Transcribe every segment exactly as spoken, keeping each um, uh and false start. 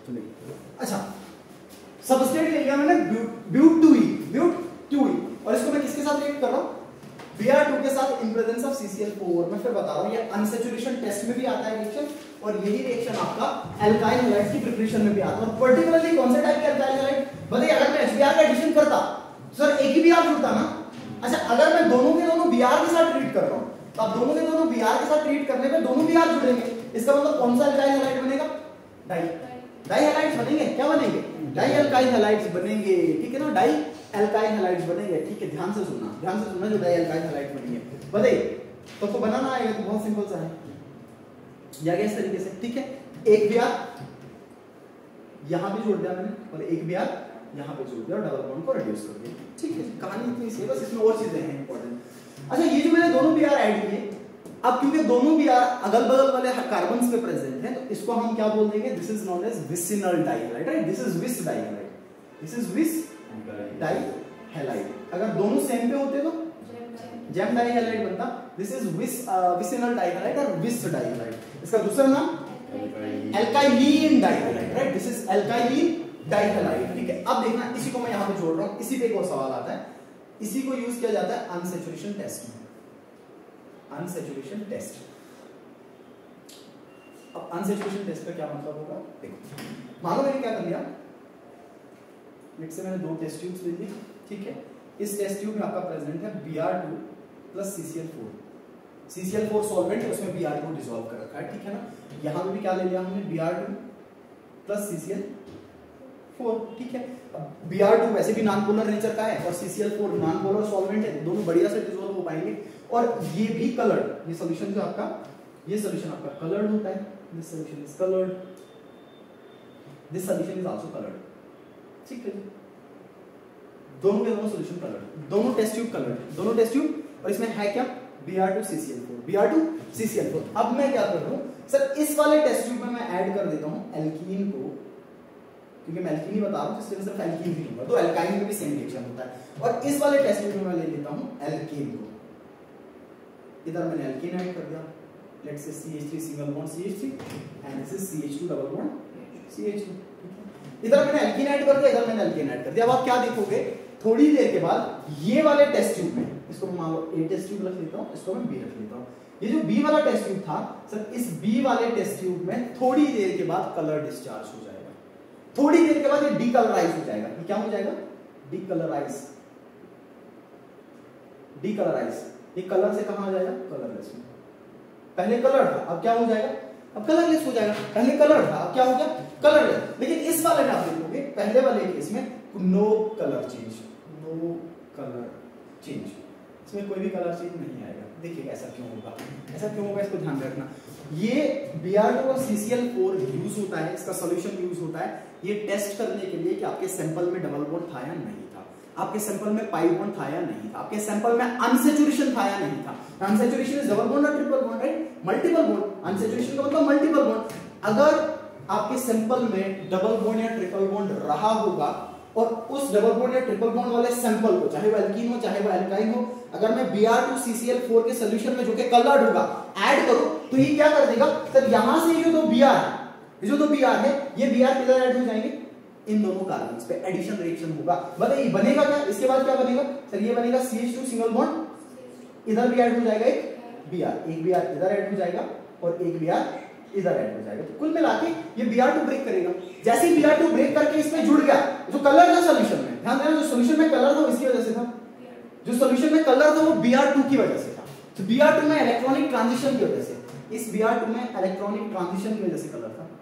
चलिए अच्छा, सबस्ट्रेट ले लिया मैंने ब्यूट टू ई, ब्यूट टू ई, और इसको मैं किसके साथ रिएक्ट कर रहा हूं? बी आर टू के साथ in presence of C C L four. मैं फिर बता रहा हूं ये अनसैचुरेशन टेस्ट में भी आता है रिएक्शन, और यही रिएक्शन आपका एल्काइल हैलाइड्स की प्रिपरेशन में भी आता है। और पर्टिकुलरली कौन से टाइप के एल्काइल हैलाइड? बताइए, अगर मैं एच बी आर का एडिशन करता सर एक ही बी आर जुड़ता ना। अच्छा, अगर मैं दोनों के दोनों बी आर के साथ ट्रीट कर रहा हूं, तो अब दोनों के दोनों बी आर के साथ ट्रीट करने पे दोनों बी आर जुड़ेंगे। इसका मतलब कौन सा एल्काइल हैलाइड बनेगा? डाई डाई हैलाइड्स बनेंगे। क्या बनेंगे? डाई एल्काइल हैलाइड्स बनेंगे, ठीक है ना, डाई एल्काइल हैलाइड्स बनेंगे। ठीक है, ध्यान से सुनना, ध्यान से सुनना, जो डाई एल्काइल हैलाइड्स बनेंगे। बताइए, तो आपको बनाना आएगा तो बहुत सिंपल सा है, या इस तरीके से, ठीक है। एक बी आर यहां पे जोड़ दिया मैंने, और एक बी आर यहां पे जोड़ दिया, और डबल बॉन्ड को रिड्यूस कर दिया। ठीक है, कहानी इतनी सी है, बस इसमें और चीजें हैं इंपॉर्टेंट। अच्छा, ये जो मैंने दोनों बी आर ऐड किए, अब क्योंकि दोनों बी आर अगल बगल वाले कार्बन्स पे प्रेजेंट है, तो इसको हम क्या बोल देंगे? This is known as vicinal dihalide, right? This is vic dihalide, this is vic डाइहैलाइड। अगर दोनों सेम पे होते तो जेम डाइहैलाइड बनता। This is vic vicinal dihalide और विस डाइहैलाइड। इसका दूसरा नाम alkylene dihalide, right? This is alkylene dihalide, ठीक है। अब देखना, इसी को मैं यहां पे जोड़ रहा हूं, इसी पे एक और सवाल आता है। इसी को यूज किया जाता है अनसैचुरेशन टेस्ट में, अनसैचुरेशन टेस्ट। अब अनसैचुरेशन टेस्ट का क्या मतलब होगा? देखो, मानो मैंने क्या कर लिया, लेट्स से मैंने दो टेस्ट ट्यूब्स ले ली, ठीक है। इस टेस्ट ट्यूब में आपका प्रेजेंट है B R two plus C C L four. C C L four solvent है, उसमें बी आर टू डिसॉल्व कर रखा है, ठीक है ना। यहां पे भी क्या ले लिया हमने? B R two plus C C L four, ठीक है। अब बी आर टू वैसे भी नॉन पोलर नेचर का है, और C C L four non polar solvent है, दोनों बढ़िया से डिसॉल्व हो पाएंगे। और ये भी कलर्ड, ये सॉल्यूशन जो आपका, ये सॉल्यूशन आपका कलर्ड होता है। This solution is coloured, this solution is also coloured, ठीक है। दोनों के दोनों सॉल्यूशन कलर्ड, दोनों टेस्ट ट्यूब कलर्ड, दोनों टेस्ट ट्यूब। और इसमें है क्या? B R two C C L four, B R two C C L four. अब मैं क्या कर रहा हूं सर, इस वाले टेस्ट ट्यूब में मैं ऐड कर देता हूं एल्कीन को, क्योंकि मैं एल्कीन ही बता रहा हूं, इसलिए सिर्फ एल्कीन ही लूंगा, तो एल्काइन में भी सेम रिएक्शन होता है। और इस वाले टेस्ट ट्यूब में मैं ले लेता हूं एल्कीन को। इधर मैंने एल्कीन ऐड कर दिया, let's say C H three single bond C H three, and this is C H two double bond C H two. इधर मैंने एल्कीन ऐड कर दिया, इधर मैंने एल्कीन ऐड कर दिया। अब आप क्या देखोगे, थोड़ी देर के बाद ये वाले टेस्ट ट्यूब में, इसको मान लो ए टेस्ट ट्यूब रख लेता हूं, इसको मैं बी रख लेता हूं। ये जो बी वाला टेस्ट ट्यूब था सर, इस बी वाले टेस्ट ट्यूब में थोड़ी देर के बाद कलर डिस्चार्ज हो जाएगा। थोड़ी देर के बाद ये डीकलराइज हो जाएगा। ये क्या हो जाएगा? Decolourise, decolourise. ये कलर से कहां आ जाएगा? कलरलेस में। पहले कलर था, अब क्या हो जाएगा? अब कलरलेस हो जाएगा। पहले कलर था, अब क्या हो गया? कलरलेस। लेकिन इस वाले में आप देखोगे, पहले वाले केस में no colour change, no colour change, इसमें कोई भी कलर चेंज नहीं आएगा। देखिए ऐसा क्यों होगा, ऐसा क्यों होगा, इसको ध्यान रखना। ये बी आर टू और C C L four use होता है, इसका सॉल्यूशन यूज होता है ये टेस्ट करने के लिए कि आपके सैंपल में डबल बॉन्ड था या नहीं था, आपके सैंपल में पाई बॉन्ड था या नहीं था, आपके सैंपल में अनसैचुरेशन था या नहीं था। अनसैचुरेशन इज डबल बॉन्ड और triple bond, right? Multiple bond. Unsaturation का मतलब मल्टीपल बॉन्ड। अगर आपके सैंपल में डबल बॉन्ड या ट्रिपल बॉन्ड रहा होगा, और उस डबल बॉन्ड या ट्रिपल बॉन्ड वाले सैंपल को, चाहे वो एल्कीन हो चाहे वो एल्काइन हो, अगर मैं B R two C C L four के सॉल्यूशन में जो कि कलर्ड होगा ऐड करूं, तो ये क्या कर देगा सर, यहां से जो दो बी आर है, ये जो दो बी आर है, ये बी आर किधर ऐड हो जाएंगे? इन दोनों कार्बन्स पे एडिशन रिएक्शन होगा। बताइए बनेगा क्या? इसके बाद क्या बनेगा सर? ये बनेगा C H two single bond, इधर भी ऐड हो जाएगा एक बी आर, एक बी आर इधर ऐड हो जाएगा और एक बी आर इधर ऐड हो जाएगा। तो कुल मिला के ये बी आर टू ब्रेक करेगा। जैसे ही बी आर टू ब्रेक करके इसमें जुड़ गया, जो कलर था सॉल्यूशन में, ध्यान देना, जो सॉल्यूशन में कलर था इसकी वजह से था, जो सॉल्यूशन में कलर था वो बी आर टू की वजह से था। तो बी आर टू में इलेक्ट्रॉनिक ट्रांजिशन की वजह से, इस बी आर टू में इलेक्ट्रॉनिक ट्रांजिशन की वजह से कलर था,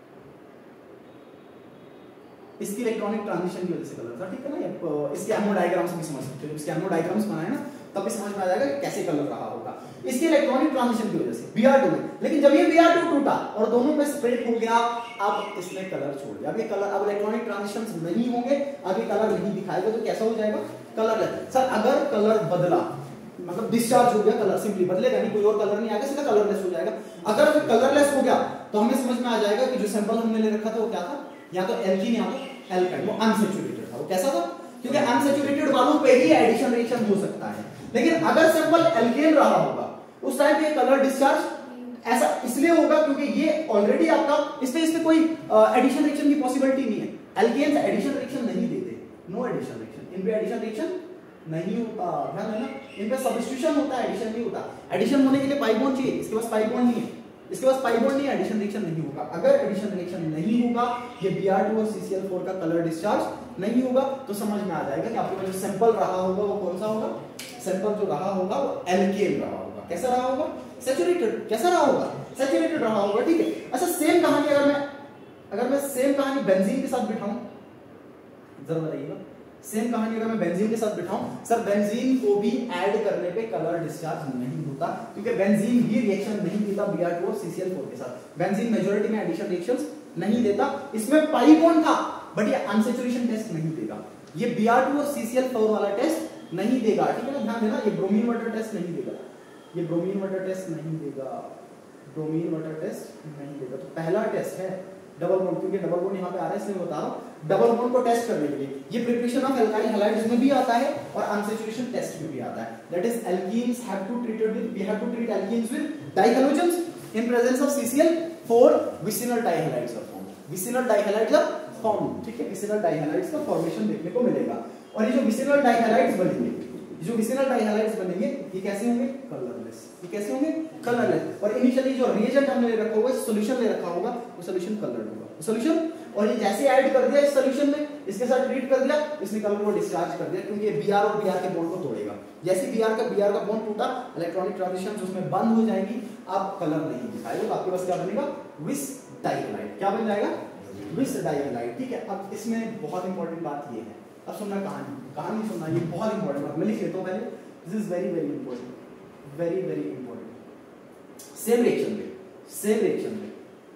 इसकी इलेक्ट्रॉनिक ट्रांजिशन की वजह से कलर था, ठीक है ना। इसके एमओ डायग्राम्स भी समझ सकते हो, इसके एमओ डायग्राम्स बनाए ना, तब भी समझ में आ जाएगा कि कैसे कलर रहा होगा, इसके इलेक्ट्रॉनिक ट्रांजिशन की वजह से बी आर टू में। लेकिन जब ये बी आर टू टूटा और दोनों में स्प्रेड हो गया, अब इसने कलर छोड़ दिया। अब ये कलर, अब इलेक्ट्रॉनिक ट्रांजिशंस नहीं होंगे, अब ये कलर नहीं दिखाएगा, तो कैसा हो जाएगा? कलरलेस। सर अगर कलर बदला, मतलब डिस्चार्ज हो गया, कलर सिंपली बदलेगा नहीं, कोई और कलर नहीं आएगा, सीधा कलरलेस हो जाएगा। अगर कलरलेस हो गया तो हमें समझ में आ जाएगा कि जो सैंपल हमने ले रखा था वो क्या था, या तो एल्कीन या तो एल्काइन, वो अनसैचुरेटेड था। वो कैसा था? क्योंकि अनसैचुरेटेड वालों पे ही एडिशन रिएक्शन हो सकता है। लेकिन अगर सैंपल एल्केन रहा होगा, उस टाइम पे कलर डिस्चार्ज ऐसा इसलिए होगा क्योंकि ये ऑलरेडी आपका इस पे इस पे कोई एडिशन रिएक्शन की पॉसिबिलिटी नहीं है। एल्केन्स एडिशन रिएक्शन नहीं देते, नो एडिशन रिएक्शन, इन पे एडिशन रिएक्शन नहीं होता, ध्यान देना। इन पे सब्स्टिट्यूशन होता है, एडिशन नहीं होता। एडिशन होने के लिए पाई बॉन्ड चाहिए, इसके पास पाई बॉन्ड नहीं है, इसके पास पाई बॉन्ड नहीं है, एडिशन रिएक्शन नहीं होगा। अगर एडिशन रिएक्शन नहीं होगा, ये बी आर टू और सी सी एल फोर का कलर डिस्चार्ज नहीं होगा, तो समझ में आ जाएगा कि आपके पास जो सैंपल रहा होगा वो कौन सा होगा, सैंपल जो रहा होगा वो एल्केन रहा होगा। कैसा रहा होगा, सैचुरेटेड। कैसा रहा होगा, सैचुरेटेड रहा होगा, ठीक है। अच्छा सेम कहानी अगर मैं अगर मैं सेम कहानी बेंजीन के साथ बिठाऊं, जरा बताइएगा, सेम कहानी अगर मैं बेंजीन के साथ बिठाऊं, सर बेंजीन को भी ऐड करने पे कलर डिस्चार्ज नहीं होता, क्योंकि बेंजीन भी रिएक्शन नहीं देता बी आर टू और सी सी एल फोर के साथ। बेंजीन मेजॉरिटी में एडिशन रिएक्शंस नहीं देता, इसमें पाई बॉन्ड था बट ये अनसैचुरेशन टेस्ट नहीं देगा, ये बी आर टू और सी सी एल फोर वाला टेस्ट नहीं देगा, ठीक है ना, ध्यान देना। ये ब्रोमीन वाटर टेस्ट नहीं देगा, ये ब्रोमीन वाटर टेस्ट नहीं देगा, ब्रोमीन वाटर टेस्ट नहीं देगा। तो पहला टेस्ट है डबल बॉन्ड, क्योंकि डबल बॉन्ड यहाँ पे आ रहा है इसलिए बता रहा हूँ। डबल बॉन्ड को टेस्ट करने के लिए ये प्रिपरेशन ऑफ एल्काइल हैलाइड्स में भी आता है और अनसैचुरेशन टेस्ट में भी आता है। That is alkenes have to treated with we have to treat alkenes with dihalogens in presence of C C L four vicinal dihalides are formed, vicinal dihalides are formed, ठीक है। Vicinal डाइहैलाइड्स का formation देखने को मिलेगा। और ये जो vicinal डाइहैलाइड्स बनेंगे, जो विसिनल डाइहैलाइड्स बनेंगे ये कैसे होंगे, कलरलेस। ये कैसे होंगे, कलरलेस। और इनिशियली जो रिएजेंट हमने ले रखा होगा, सॉल्यूशन ले रखा होगा, वो सॉल्यूशन कलर्ड होगा, सॉल्यूशन। और ये जैसे ऐड कर दिया इस सॉल्यूशन में, इसके साथ ट्रीट कर दिया, इसने कलर को डिस्चार्ज कर दिया, क्योंकि ये बीआर और बीआर के बॉन्ड को तोड़ेगा। जैसे बीआर का बीआर का बॉन्ड टूटा, इलेक्ट्रॉनिक ट्रांजिशंस उसमें बंद हो जाएंगी, आप कलर नहीं दिखाएगा, तो आपके पास क्या बनेगा, विस डाइहैलाइड। क्या बन जाएगा, विस डाइहैलाइड, ठीक है। अब इसमें बहुत इंपॉर्टेंट बात ये है, अब सुनना कहानी, कहानी सुनना, ये बहुत इंपॉर्टेंट बात मैं लिख लेता हूं पहले। This is very very important, very very important. Same reaction में, सेम रिएक्शन में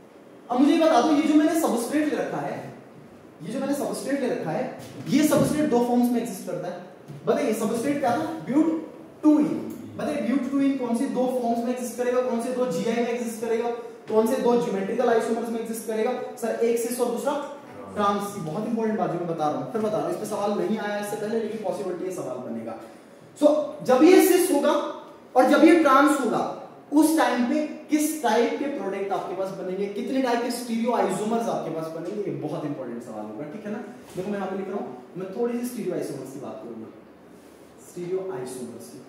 अब मुझे बता दो, ये जो मैंने सबस्ट्रेट ले रखा है, ये जो मैंने सबस्ट्रेट ले रखा है, ये सबस्ट्रेट दो फॉर्म्स में एग्जिस्ट करता है। बताइए सबस्ट्रेट क्या था, ब्यूट टू ई। बताइए ब्यूट टू ई कौन सी दो फॉर्म्स में एग्जिस्ट करेगा, कौन से दो जीआई में एग्जिस्ट करेगा, कौन से दो ज्योमेट्रिकल आइसोमर्स में एग्जिस्ट करेगा, सर एक सिस और दूसरा ट्रांस। बहुत इंपॉर्टेंट बात जो मैं बता रहा हूं, फिर बता रहा हूं, इस पे सवाल नहीं आया इससे पहले, लेकिन पॉसिबिलिटी है सवाल बनेगा। सो so, जब ये सिस होगा और जब ये ट्रांस होगा, उस टाइम पे किस टाइप के प्रोडक्ट आपके पास बनेंगे, कितने टाइप के स्टीरियो आइसोमर्स आपके पास बनेंगे, ये बहुत इंपॉर्टेंट सवाल होगा, ठीक है ना। देखो मैं यहां पे लिख रहा हूं, मैं थोड़ी सी स्टीरियो आइसोमर्स की बात करूंगा, स्टीरियो आइसोमर्स की,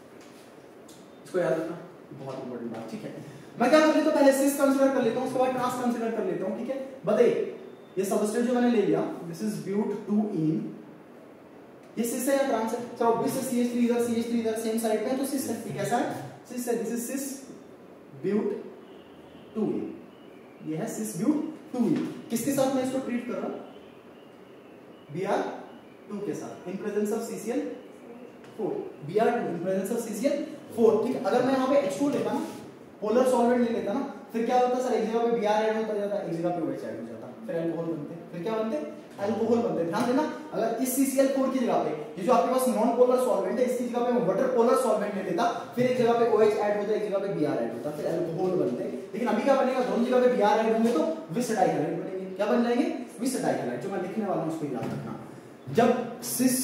इसको याद रखना, बहुत इंपॉर्टेंट बात, ठीक है। मैं क्या कर लेता हूं, पहले सिस कंसीडर कर लेता हूं, उसके बाद ट्रांस कंसीडर कर लेता हूं, ठीक है। बताइए ये सबस्ट्रेट जो मैंने ले लिया, this is but two ene, ये सिस है या ट्रांस है, चलो ऑब्वियसली सी एच थ्री इधर, सी एच थ्री इधर सेम साइड पे है, तो सिस है, ये कैसा है, सिस है। This is cis but two ene, ये है सिस ब्यूट टू ई। किसके साथ मैं इसको ट्रीट कर रहा हूं, बी आर टू के साथ, in presence of C C L four, B R two in presence of C C L four, ठीक है। अगर मैं यहां पे एच टू लेता ना, पोलर सॉल्वेंट ले लेता ना, फिर क्या होता सर, एक जगह पे बी आर ऐड होता जाता, एक जगह पे ओ एच ऐड हो जाता, फिर अल्कोहल बनते, फिर क्या बनते, अल्कोहल बनते। ध्यान देना, अगर इस सी सी एल फोर की जगह पे ये जो आपके पास नॉन पोलर सॉल्वेंट है, इसकी जगह पे मैं वाटर पोलर सॉल्वेंट ले लेता, फिर एक जगह पे O H ऐड होता, एक जगह पे Br ऐड होता, फिर अल्कोहल बनते। लेकिन अभी क्या बनेगा, दोनों जगह पे Br ऐड होंगे तो विस डाइहैलाइड बनेंगे। क्या बन जाएंगे, विस डाइहैलाइड। जो मैं लिखने वाला हूं उसको याद रखना, जब सिस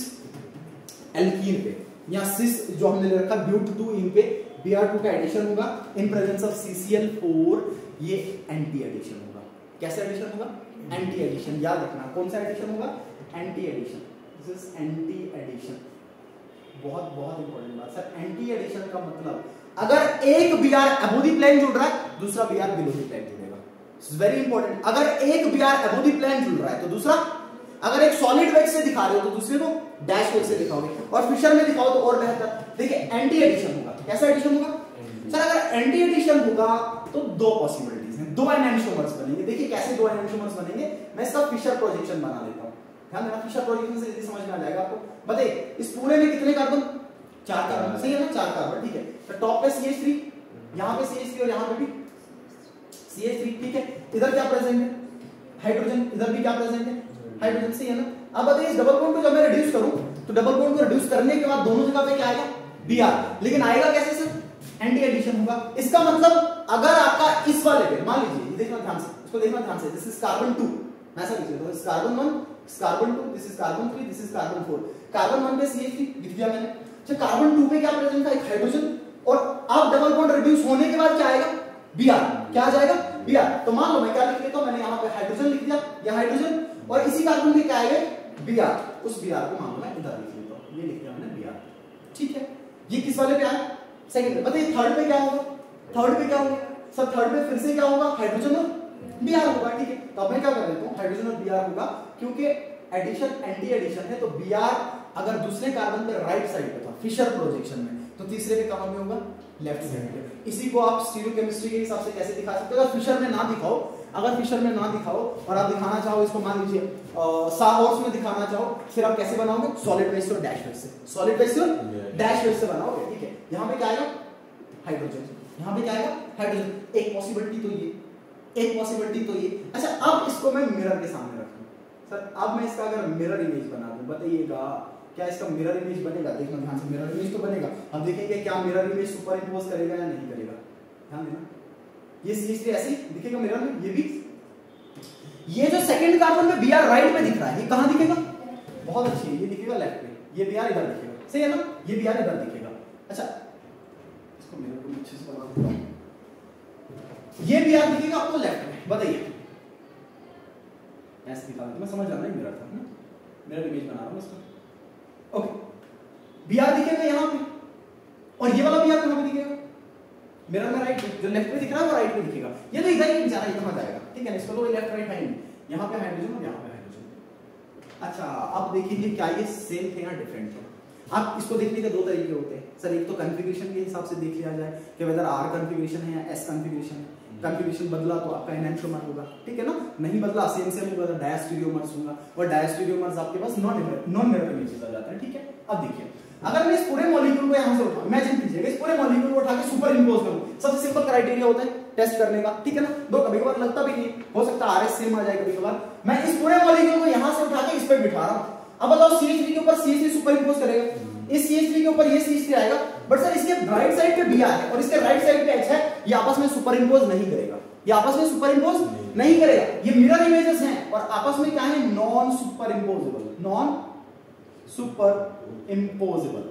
एल्कीन पे या सिस जो हमने ले रखा ब्यूट टू इन पे बी आर टू का एडिशन होगा in presence of C C L four, ये एंटी एडिशन होगा। कैसे एडिशन होगा, एंटी एडिशन। याद रखना कौन सा एडिशन होगा, anti addition. This is anti addition, बहुत बहुत इंपॉर्टेंट बात सर। एंटी एडिशन का मतलब अगर एक Br अबोव द प्लेन जुड़ रहा है, दूसरा Br बिलो द प्लेन जुड़ेगा। वेरी इंपॉर्टेंट, अगर एक Br अबोव द प्लेन जुड़ रहा है तो दूसरा, अगर एक सॉलिड वेग से दिखा रहे हो तो दूसरे को डैश वेग से दिखाओगे, और फिशर में दिखाओ तो और बेहतर। देखिए एंटी एडिशन होगा, कैसा एडिशन होगा सर, अगर एंटी एडिशन होगा तो दो पॉसिबिलिटीज हैं, दो एनैंटियोमर्स बनेंगे। देखिए कैसे दो एनैंटियोमर्स बनेंगे, मैं इसका फिशर प्रोजेक्शन बना लेता हूं। ध्यान देना, फिशर प्रोजेक्शन से जल्दी समझ में आ जाएगा आपको। बताइए इस पूरे में कितने कार्बन, चार कार्बन, सही है ना, चार कार्बन, ठीक है। तो टॉप पे सी एच थ्री, यहां पे सी एच थ्री और यहां पे भी सी एच थ्री, ठीक है। इधर क्या प्रेजेंट है, हाइड्रोजन, इधर भी क्या प्रेजेंट है, हाइड्रोजन, सही है ना। अब बताइए इस डबल बॉन्ड को जब मैं रिड्यूस करूं तो डबल बॉन्ड को रिड्यूस करने के बाद दोनों जगह पे क्या आएगा, Br, लेकिन आएगा कैसे सर, एंटी एडिशन होगा। इसका मतलब अगर आपका इस वाले पे, मान लीजिए ये देखना ध्यान से, इसको देखना ध्यान से, दिस इज कार्बन टू, मैं ऐसा लिख देता हूं, carbon one, carbon two, this is carbon three, this is carbon four. Carbon one पे सी एच थ्री लिख दिया मैंने। तो कार्बन टू पे क्या प्रेजेंट था, एक हाइड्रोजन, और अब डबल बॉन्ड रिड्यूस होने के बाद क्या आएगा, Br, क्या आ जाएगा Br। तो मान लो मैं क्या लिख लेता हूं, मैंने यहाँ पे हाइड्रोजन लिख दिया, या हाइड्रोजन, और इसी कार्बन में क्या आएगा Br, उस Br को मान लो मैं इधर लिख लेता हूं, ये लिख दिया मैंने Br, ठीक है। ये किस वाले पे आया, सेकंड पे। बताइए थर्ड पे क्या होगा, थर्ड पे क्या होगा सब, थर्ड पे फिर से क्या होगा, हाइड्रोजन और Br होगा, ठीक है। तो अब मैं क्या कर देता हूं, हाइड्रोजन और Br होगा, क्योंकि एडिशन एंटी एडिशन है, तो Br अगर दूसरे कार्बन पे राइट साइड पे था फिशर प्रोजेक्शन में, तो तीसरे पे कहां पे होगा, लेफ्ट साइड पे। इसी को आप स्टीरियोकेमिस्ट्री के हिसाब से कैसे दिखा सकते हो, अगर फिशर में ना दिखाओ, अगर फिशर में ना दिखाओ और आप दिखाना चाहो इसको, मान लीजिए साहॉर्स में दिखाना चाहो, फिर आप कैसे बनाओगे, सॉलिड बेस और डैश बेस से, सॉलिड बेस और डैश बेस से बनाओगे, ठीक है। यहां पे क्या आएगा, हाइड्रोजन, यहां पे क्या आएगा, हाइड्रोजन। एक पॉसिबिलिटी तो ये, एक पॉसिबिलिटी तो ये। अच्छा अब इसको मैं मिरर के सामने रखूं, सर अब मैं इसका अगर मिरर इमेज बना दूं, बताइएगा क्या इसका मिरर इमेज बनेगा, देखना ध्यान से, मिरर इमेज तो बनेगा। अब देखेंगे क्या मिरर इमेज सुपर इंपोज करेगा या नहीं करेगा, ध्यान देना। ये सी एच थ्री ऐसे दिखेगा मिरर में, ये भी, ये जो सेकंड कार्बन में Br राइट में दिख रहा है, ये कहां दिखेगा, बहुत अच्छी है, ये दिखेगा लेफ्ट में, ये Br इधर दिखेगा, सही है ना, ये Br इधर दिखेगा। अच्छा इसको मिरर को अच्छे से बना देता हूं, ये Br दिखेगा आपको लेफ्ट में, बताइए ऐसे दिखा देता, मैं समझ जाना है मिरर था ना, मिरर इमेज बना रहा हूं इसको, ओके। Br दिखेगा यहां पे, और ये वाला Br कहां पे दिखेगा, मिरर में राइट, जो लेफ्ट पे दिख रहा है वो राइट पे दिखेगा, ये तो इधर ही बेचारा इधर आ जाएगा, ठीक है ना, इसको तो लेफ्ट राइट है नहीं, यहां पे हाइड्रोजन और यहां पे हाइड्रोजन। अच्छा अब देखिए क्या ये सेम थे या डिफरेंट थे। आप इसको देखने के दो तरीके होते हैं सर, एक तो कॉन्फ़िगरेशन के हिसाब से देख लिया जाए कि वेदर आर कॉन्फ़िगरेशन है या एस कॉन्फ़िगरेशन है, कॉन्फ़िगरेशन बदला तो आपका एनैंटियोमर होगा, ठीक है ना, नहीं बदला सेम सेम होगा तो डायस्टीरियोमर्स होगा, और डायस्टीरियोमर्स आपके पास नॉन नॉन मिरर इमेजेस आ जाते हैं, ठीक है। अब देखिए अगर मैं इस पूरे मॉलिक्यूल को यहां से उठाऊं, इमेजिन कीजिएगा इस पूरे मॉलिक्यूल को उठा के सुपर इंपोज करूं, सबसे सिंपल क्राइटेरिया होता है टेस्ट करने का, ठीक है ना, दो कभी कभार लगता भी नहीं, हो सकता है आरएस सेम आ जाए कभी कभार। मैं इस पूरे मॉलिक्यूल को यहां से उठा के इस पे बिठा रहा हूं, अब बताओ सी एच थ्री के ऊपर C H three superimpose करेगा, इस सी एच थ्री के ऊपर ये सी एच थ्री आएगा, बट सर इसके राइट साइड पे Br है और इसके राइट साइड पे H है, ये आपस में सुपर इंपोज नहीं करेगा, ये आपस में सुपर इंपोज नहीं करेगा, ये मिरर इमेजेस हैं और आपस में क्या है, non superimposable, non superimposable,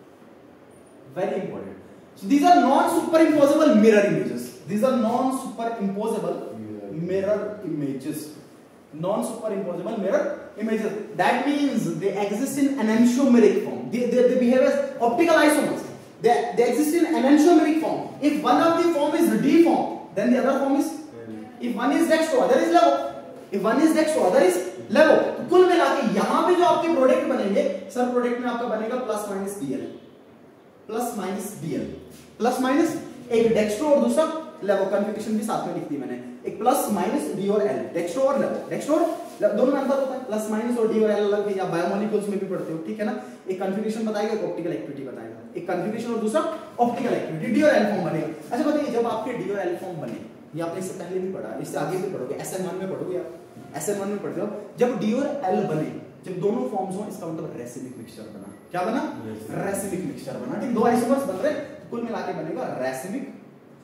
very important. So these are non-superimposable mirror images. These are non-superimposable mirror images. Non-superimposable mirror images. That means they exist in enantiomeric form. They, they, they behave as optical isomers. They, they exist in enantiomeric form. If one of the form is D form, then the other form is. If one is dextro, other is levo. If one is dextro, other is levo. तो कुल मिला के यहाँ पे जो आपके product बनेंगे, sir product में आपका बनेगा plus minus Bl. Plus minus Bl, plus minus एक डेक्स्ट्रो और दूसरा लेवो, कॉन्फ़िगरेशन भी साथ में लिख दी मैंने, एक प्लस माइनस D और L, डेक्स्ट्रो और लेवो, डेक्स्ट्रो दोनों में अंतर होता है, प्लस माइनस और D और L अलग है, या बायोमोलिक्यूल्स में भी पढ़ते हो, ठीक है ना। एक कॉन्फ़िगरेशन बताएगा, एक ऑप्टिकल एक्टिविटी बताएगा, एक कॉन्फ़िगरेशन और दूसरा ऑप्टिकल एक्टिविटी, D और L फॉर्म बनेगा। अच्छा बताइए जब आपके D और L फॉर्म बने, ये आपने इससे पहले भी पढ़ा, इससे आगे भी पढ़ोगे, एस एन वन में पढ़ोगे आप, एस एन वन में पढ़ते हो, जब D और L बने, जब दोनों फॉर्म्स हो, इसका मतलब रेसिमिक मिक्सचर बना, क्या बना, रेसिमिक मिक्सचर बना, ठीक, दो आइसोमर्स बन रहे, कुल मिला के बनेगा रेसिमिक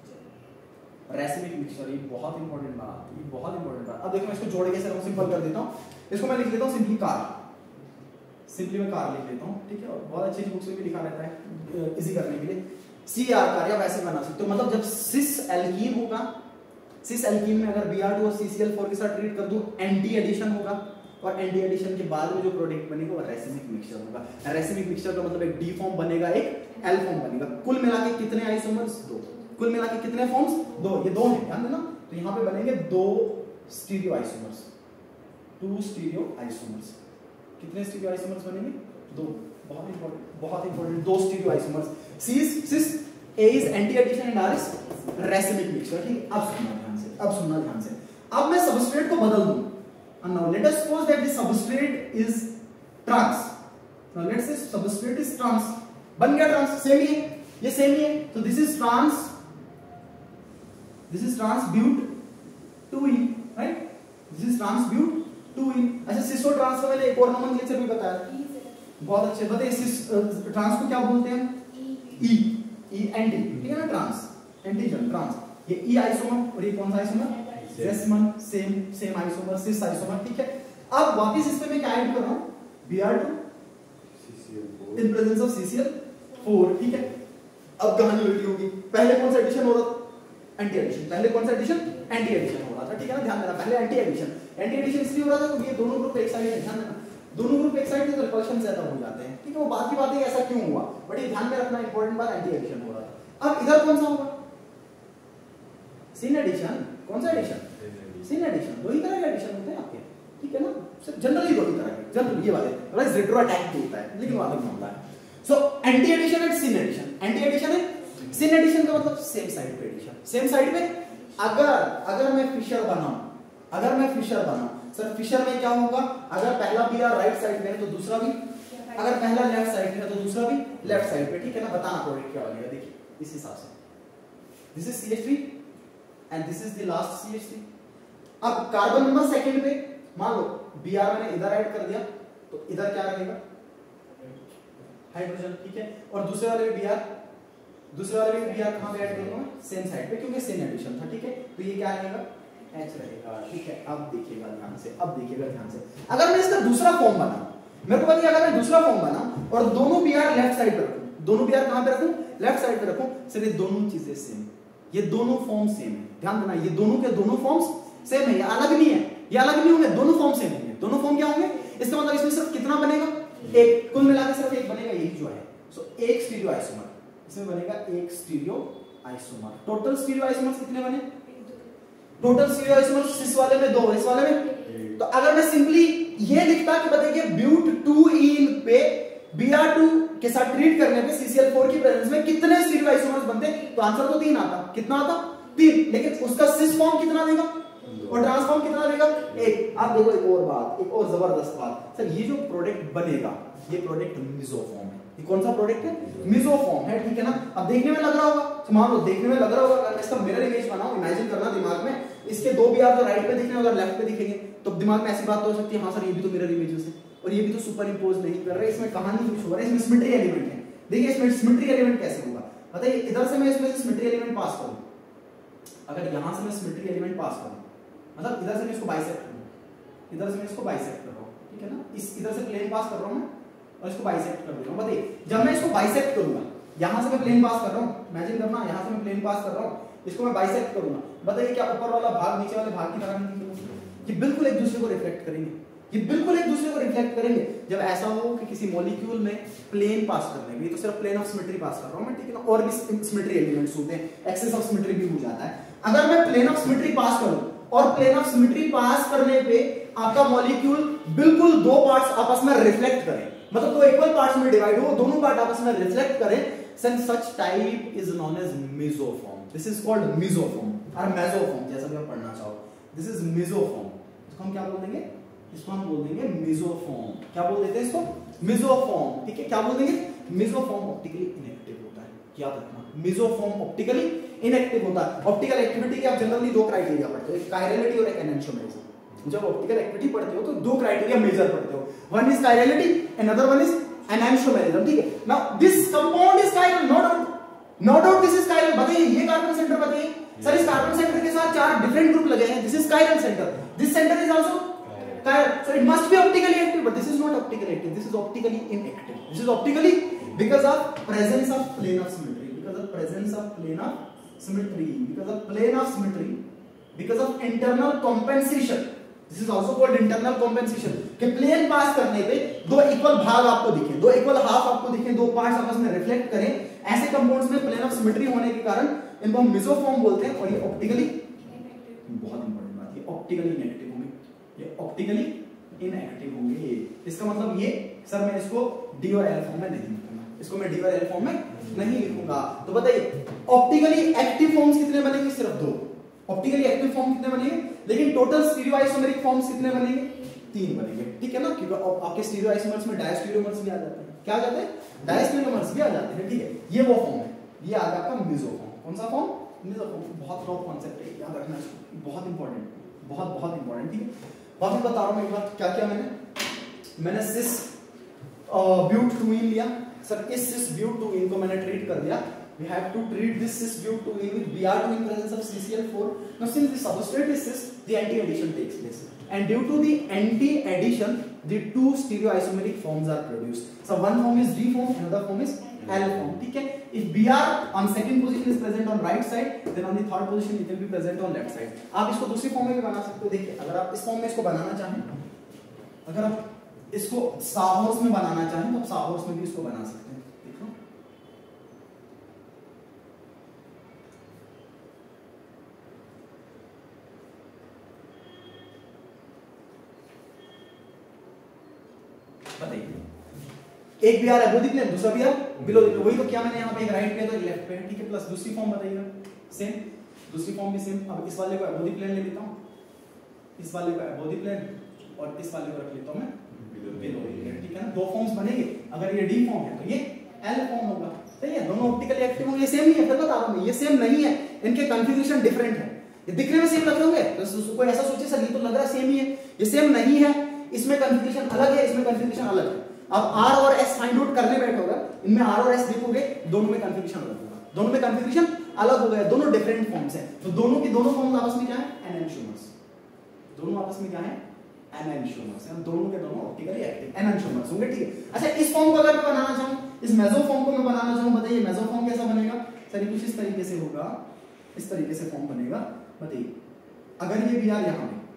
रेसिमिक मिक्सचर। ये बहुत इंपॉर्टेंट बात, ये बहुत इंपॉर्टेंट बात। अब देखो मैं इसको जोड़ के सिर्फ सिंपल कर देता हूं, इसको मैं लिख लेता हूं सिंपली कार, सिंपली मैं कार लिख लेता हूं, ठीक है, और बहुत अच्छी बुक्स में भी लिखा रहता है इजी करने के लिए, सी आर कार, या वैसे बना सकते हो, मतलब जब सिस एल्कीन होगा, सिस एल्कीन में अगर बी आर टू और सी सी एल फोर के साथ ट्रीट कर दूं, एंटी एडिशन होगा, और एंटी एडिशन के बाद में जो प्रोडक्ट बनेगा वो रेसिमिक मिक्सचर होगा। रेसिमिक मिक्सचर का मतलब एक डी फॉर्म बनेगा, एक एल फॉर्म बनेगा। कुल मिला के कितने आइसोमर्स, दो, कुल मिला के कितने फॉर्म्स, दो, ये दो हैं, ध्यान देना। तो यहाँ पे बनेंगे दो stereo isomers, two stereo isomers. कितने स्टीरियो आइसोमर्स बनेंगे, दो, बहुत इंपॉर्टेंट, बहुत इंपॉर्टेंट, दो stereo isomers. Cis cis A is anti addition and R is racemic mixture, ठीक। अब सुनना ध्यान से, अब सुनना ध्यान से, अब मैं सबस्ट्रेट को बदल दूं। And now let us suppose that the substrate is trans. Now let's say substrate is trans. बन गया trans, सेम ही है, ये सेम ही है, तो this is trans, this is trans but two ene, right? This is trans but two ene. अच्छा cis to trans का मैंने एक और नोमेनक्लेचर भी बताया, बहुत अच्छे, बताइए सिस ट्रांस को क्या बोलते हैं, ई, ई एंटी, ठीक है ना, ट्रांस एंटीजन ट्रांस, ये ई आइसोमर और ये कौन सा आइसोमर, जेसमन, same same isomer, cis isomer, ठीक है। अब वापस इस पे मैं क्या ऐड कर रहा हूं, B R two in presence of C C L four, ठीक है। अब कहानी उल्टी होगी, पहले कौन सा एडिशन हो रहा था, एंटी एडिशन। पहले कौन सा एडिशन? एंटी एडिशन हो रहा था, ठीक है ना, ध्यान देना, पहले एंटी एडिशन। एंटी एडिशन इसलिए हो रहा था तो ये दोनों ग्रुप एक साइड है, ध्यान देना, दोनों ग्रुप एक साइड है तो रिपल्शन ज्यादा हो जाते हैं, ठीक है। वो बात की बात है ऐसा क्यों हुआ, बट ये ध्यान में रखना इंपॉर्टेंट बात, एंटी एडिशन हो रहा था। अब इधर कौन सा होगा? Syn addition. कौन सा एडिशन? सिन एडिशन। दो ही तरह के एडिशन होते हैं आपके, ठीक है ना, जनरली दो ही तरह के, जनरली ये वाले प्लस रेट्रो अटैक भी होता है, लेकिन वो अलग मामला है। So anti addition and syn addition. Anti addition है, सिन एडिशन का मतलब सेम साइड पे एडिशन। सेम साइड पे अगर अगर मैं फिशर बनाऊं, अगर मैं फिशर बनाऊं सर, फिशर में क्या होगा? अगर पहला बी आर राइट साइड पे है तो दूसरा भी, अगर पहला लेफ्ट साइड पे है तो दूसरा भी लेफ्ट साइड पे, ठीक है ना। बताना प्रोडक्ट क्या बनेगा, देखिए इस हिसाब से, this is C H three and this is the last C H three. अब कार्बन नंबर सेकंड पे मान लो बी आर मैंने इधर ऐड कर दिया तो इधर क्या रहेगा? हाइड्रोजन, ठीक है। और दूसरे वाले में बी आर, दूसरे वाले में बी आर कहां पे ऐड करूंगा? सेम साइड पे, क्योंकि सेम एडिशन था, ठीक है। तो ये क्या रहेगा? एच रहेगा, ठीक है। अब देखिएगा ध्यान से, अब देखिएगा ध्यान से, अगर मैं इसका दूसरा फॉर्म बनाऊं, मेरे को बताइए, अगर मैं दूसरा फॉर्म बनाऊं और दोनों बी आर लेफ्ट साइड पे रखूं, दोनों बी आर कहां पे रखूं? लेफ्ट साइड पे रखूं, सर ये दोनों चीजें सेम, ये दोनों फॉर्म सेम है, ध्यान देना, ये दोनों के दोनों फॉर्म्स सेम है, ये अलग नहीं है, ये अलग नहीं होंगे, दोनों फॉर्म सेम है। दोनों फॉर्म क्या होंगे? इसका मतलब इसमें सिर्फ कितना बनेगा? एक, कुल मिलाकर सिर्फ एक बनेगा, यही जो है। सो एक स्टीरियो आइसोमर, इसमें बनेगा एक stereo isomer. Total stereo isomers कितने बने? टोटल स्टीरियो आइसोमर्स इस वाले में दो, इस वाले में। तो अगर मैं सिंपली ये लिखता कि बताइए ब्यूट टू ईन पे बी आर टू के साथ ट्रीट करने पे सी सी एल फोर की प्रेजेंस में कितने स्टीरियो आइसोमर्स बनते, तो आंसर तो तीन आता। कितना आता? तीन। लेकिन उसका सिस फॉर्म कितना देगा और ट्रांसफॉर्म कितना देगा? एक। आप देखो एक और बात, एक और जबरदस्त बात, सर ये जो प्रोडक्ट बनेगा ये प्रोडक्ट मिसोफॉर्म है। ये कौन सा प्रोडक्ट है? मिसोफॉर्म है, ठीक है ना। अब देखने में लग रहा होगा, तो मान लो देखने में लग रहा होगा, अगर इसका मिरर इमेज बनाओ, इमेजिन करना दिमाग में, इसके दो बी आर तो राइट पे दिख रहे हैं, अगर लेफ्ट पे दिखेंगे तो दिमाग में ऐसी बात तो हो सकती है, हाँ सर ये भी तो मिरर इमेजेस है और ये भी तो सुपर इंपोज नहीं कर रहे, इसमें कहानी कुछ हो रहा है, इसमें सिमेट्री एलिमेंट है। देखिए इसमें सिमेट्री एलिमेंट कैसे होगा, बताइए। इधर से मैं इसमें से सिमेट्री एलिमेंट पास करूं, अगर यहां से मैं सिमेट्री एलिमेंट पास करूं, मतलब इधर से मैं इसको बाइसेक्ट करूं, इधर से मैं इसको बाइसेक्ट कर रहा हूं, ठीक है ना, इस इधर से प्लेन पास कर रहा हूं मैं और इसको बाइसेक्ट कर दे रहा हूं। बताइए जब मैं इसको बाइसेक्ट करूंगा, यहां से मैं प्लेन पास कर रहा हूं, इमेजिन करना, यहां से मैं प्लेन पास कर रहा हूं, इसको मैं बाइसेक्ट करूंगा, बताइए क्या ऊपर वाला भाग नीचे वाले भाग की तरह नहीं दिखेगा? ये बिल्कुल एक दूसरे को रिफ्लेक्ट करेंगे, ये बिल्कुल एक दूसरे को रिफ्लेक्ट करेंगे। जब ऐसा हो कि किसी मॉलिक्यूल में प्लेन पास करने में, तो सिर्फ प्लेन ऑफ सिमेट्री पास कर रहा हूं मैं, ठीक है ना, और भी सिमेट्री एलिमेंट्स होते हैं, एक्सेस ऑफ सिमेट्री भी हो जाता है। अगर मैं प्लेन ऑफ सिमेट्री पास करूं और प्लेन ऑफ सिमेट्री पास करने पे आपका मॉलिक्यूल बिल्कुल दो पार्ट्स आपस में रिफ्लेक्ट करें, मतलब दो इक्वल पार्ट्स में डिवाइड हो, दोनों पार्ट आपस में रिफ्लेक्ट करें, then such type is known as mesoform. This is called mesoform or mesoform, जैसा भी आप पढ़ना चाहो। This is mesoform. इसको हम क्या बोल देंगे? इसको हम बोल देंगे mesoform। क्या बोल देते हैं इसको? mesoform, ठीक है। क्या बोल देंगे? mesoform ऑप्टिकली इनएक्टिव होता है, याद रखना, mesoform ऑप्टिकली इनएक्टिव होता है। ऑप्टिकल एक्टिविटी के आप जनरली दो क्राइटेरिया पढ़ते हो, एक कायरलिटी और एक एनेंशियोमेरिज्म। जब ऑप्टिकल एक्टिविटी पढ़ते हो तो दो क्राइटेरिया मेजर पढ़ते हो, one is chirality and other one is enantiomerism, ठीक है। Now this compound is chiral, no doubt, no doubt this is chiral. बताइए ये कार्बन सेंटर बताइए, सर इस कार्बन सेंटर के साथ चार डिफरेंट ग्रुप लगे हैं, this is chiral centre, this centre is also chiral, so it must be optically active, but this is not optically active, this is optically inactive. This is optically because of presence of plane of symmetry, because of presence of plane of symmetry, because of plane of symmetry, because of internal compensation. This is also called internal compensation, कि plane pass करने पे दो equal भाग आपको दिखे, दो equal half आपको दिखे, दो पार्ट्स आपस में रिफ्लेक्ट करें, ऐसे कंपाउंड्स में प्लेन ऑफ सिमेट्री होने के कारण इनको हम मेसोफॉर्म बोलते हैं। और ये ऑप्टिकली, बहुत इंपॉर्टेंट बात, ये ऑप्टिकली इनएक्टिव होंगे, ये ऑप्टिकली इनएक्टिव होंगे। इसका मतलब ये सर मैं इसको डी और एल फॉर्म में नहीं लिखूंगा, इसको मैं डी और एल फॉर्म में नहीं लिखूंगा। तो बताइए ऑप्टिकली एक्टिव फॉर्म्स कितने बनेंगे? सिर्फ दो। ऑप्टिकली एक्टिव फॉर्म कितने बनेंगे? लेकिन टोटल स्टीरियो आइसोमेरिक फॉर्म्स कितने बनेंगे? तीन बनेंगे, ठीक है ना, क्योंकि आपके स्टीरियो आइसोमर्स में डायस्टीरियोमर्स भी आ जाते हैं। क्या आ जाते हैं? डायस्टीरियोमर्स भी आ जाते हैं, ठीक है। ये वो फॉर्म है, ये आ गया आपका मेसोफॉर्म। कौन सा फॉर्म? मेसोफॉर्म। बहुत टॉप कांसेप्ट है, याद रखना इसको, बहुत इंपॉर्टेंट, बहुत बहुत इंपॉर्टेंट, ठीक है। वापस बता रहा हूं एक बार, क्या क्या मैंने मैंने सिस ब्यूट टू इन लिया, सर इस सिस ब्यूट टू इन को मैंने ट्रीट कर दिया। We have to treat this cis bute two in with B R two in presence of C C L four. Now since the substrate is cis, the anti-addition takes place, and due to the anti-addition, the two stereoisomeric forms are produced. So one form is D form, another form is L form, ठीक है। If Br on second position is present on right side, then on the third position it will be present on left side. आप इसको दूसरी form में भी बना सकते हो। देखिए अगर आप इस फॉर्म में इसको बनाना चाहें, अगर आप इसको साहॉर्स में बनाना चाहें तो आप साहॉर्स में भी इसको बना सकते हैं। देखो बताइए, एक B R above the plane, दूसरा B R below the plane. वही तो क्या मैंने यहाँ पे एक राइट पे है तो एक लेफ्ट पे है, ठीक है। प्लस दूसरी फॉर्म बताइएगा, सेम दूसरी फॉर्म भी सेम। अब इस वाले को अबोव द प्लेन ले लेता हूँ, इस वाले को अबोव द प्लेन और इस वाले को रख लेता हूँ मैं बिलो द प्लेन, ठीक है ना। दो फॉर्म्स बनेंगे। अगर ये डी फॉर्म है तो ये एल फॉर्म होगा, सही है। दोनों ऑप्टिकली एक्टिव होंगे, ये सेम ही है। फिर बता रहा हूँ ये सेम नहीं है, इनके कॉन्फ़िगरेशन डिफरेंट है। ये दिखने में सेम लग रहे होंगे तो कोई ऐसा सोचे सर ये तो लग रहा है सेम ही है, ये सेम नहीं है। इसमें कॉन्फ़िगरेशन अलग है, इसमें कॉन्फ़िगरेशन अलग है। अब R और S फाइंड आउट करने बैठोगे, इनमें R और S देखोगे, दोनों में कॉन्फ़िगरेशन अलग होगा, दोनों में कॉन्फ़िगरेशन अलग हो गया, दोनों डिफरेंट फॉर्म्स हैं। तो दोनों की दोनों फॉर्म्स आपस में क्या है, एनेंटियोमर्स। दोनों आपस में क्या है, एनेंटियोमर्स हैं। दोनों के दोनों ऑप्टिकली एक्टिव एनेंटियोमर्स होंगे, ठीक है। अच्छा इस फॉर्म को अगर मैं बनाना चाहूं, इस मेसोफॉर्म को मैं बनाना चाहूं, बताइए मेसोफॉर्म कैसा बनेगा। सर कुछ इस तरीके से होगा, इस तरीके से फॉर्म बनेगा। बताइए अगर ये बी आर यहां पे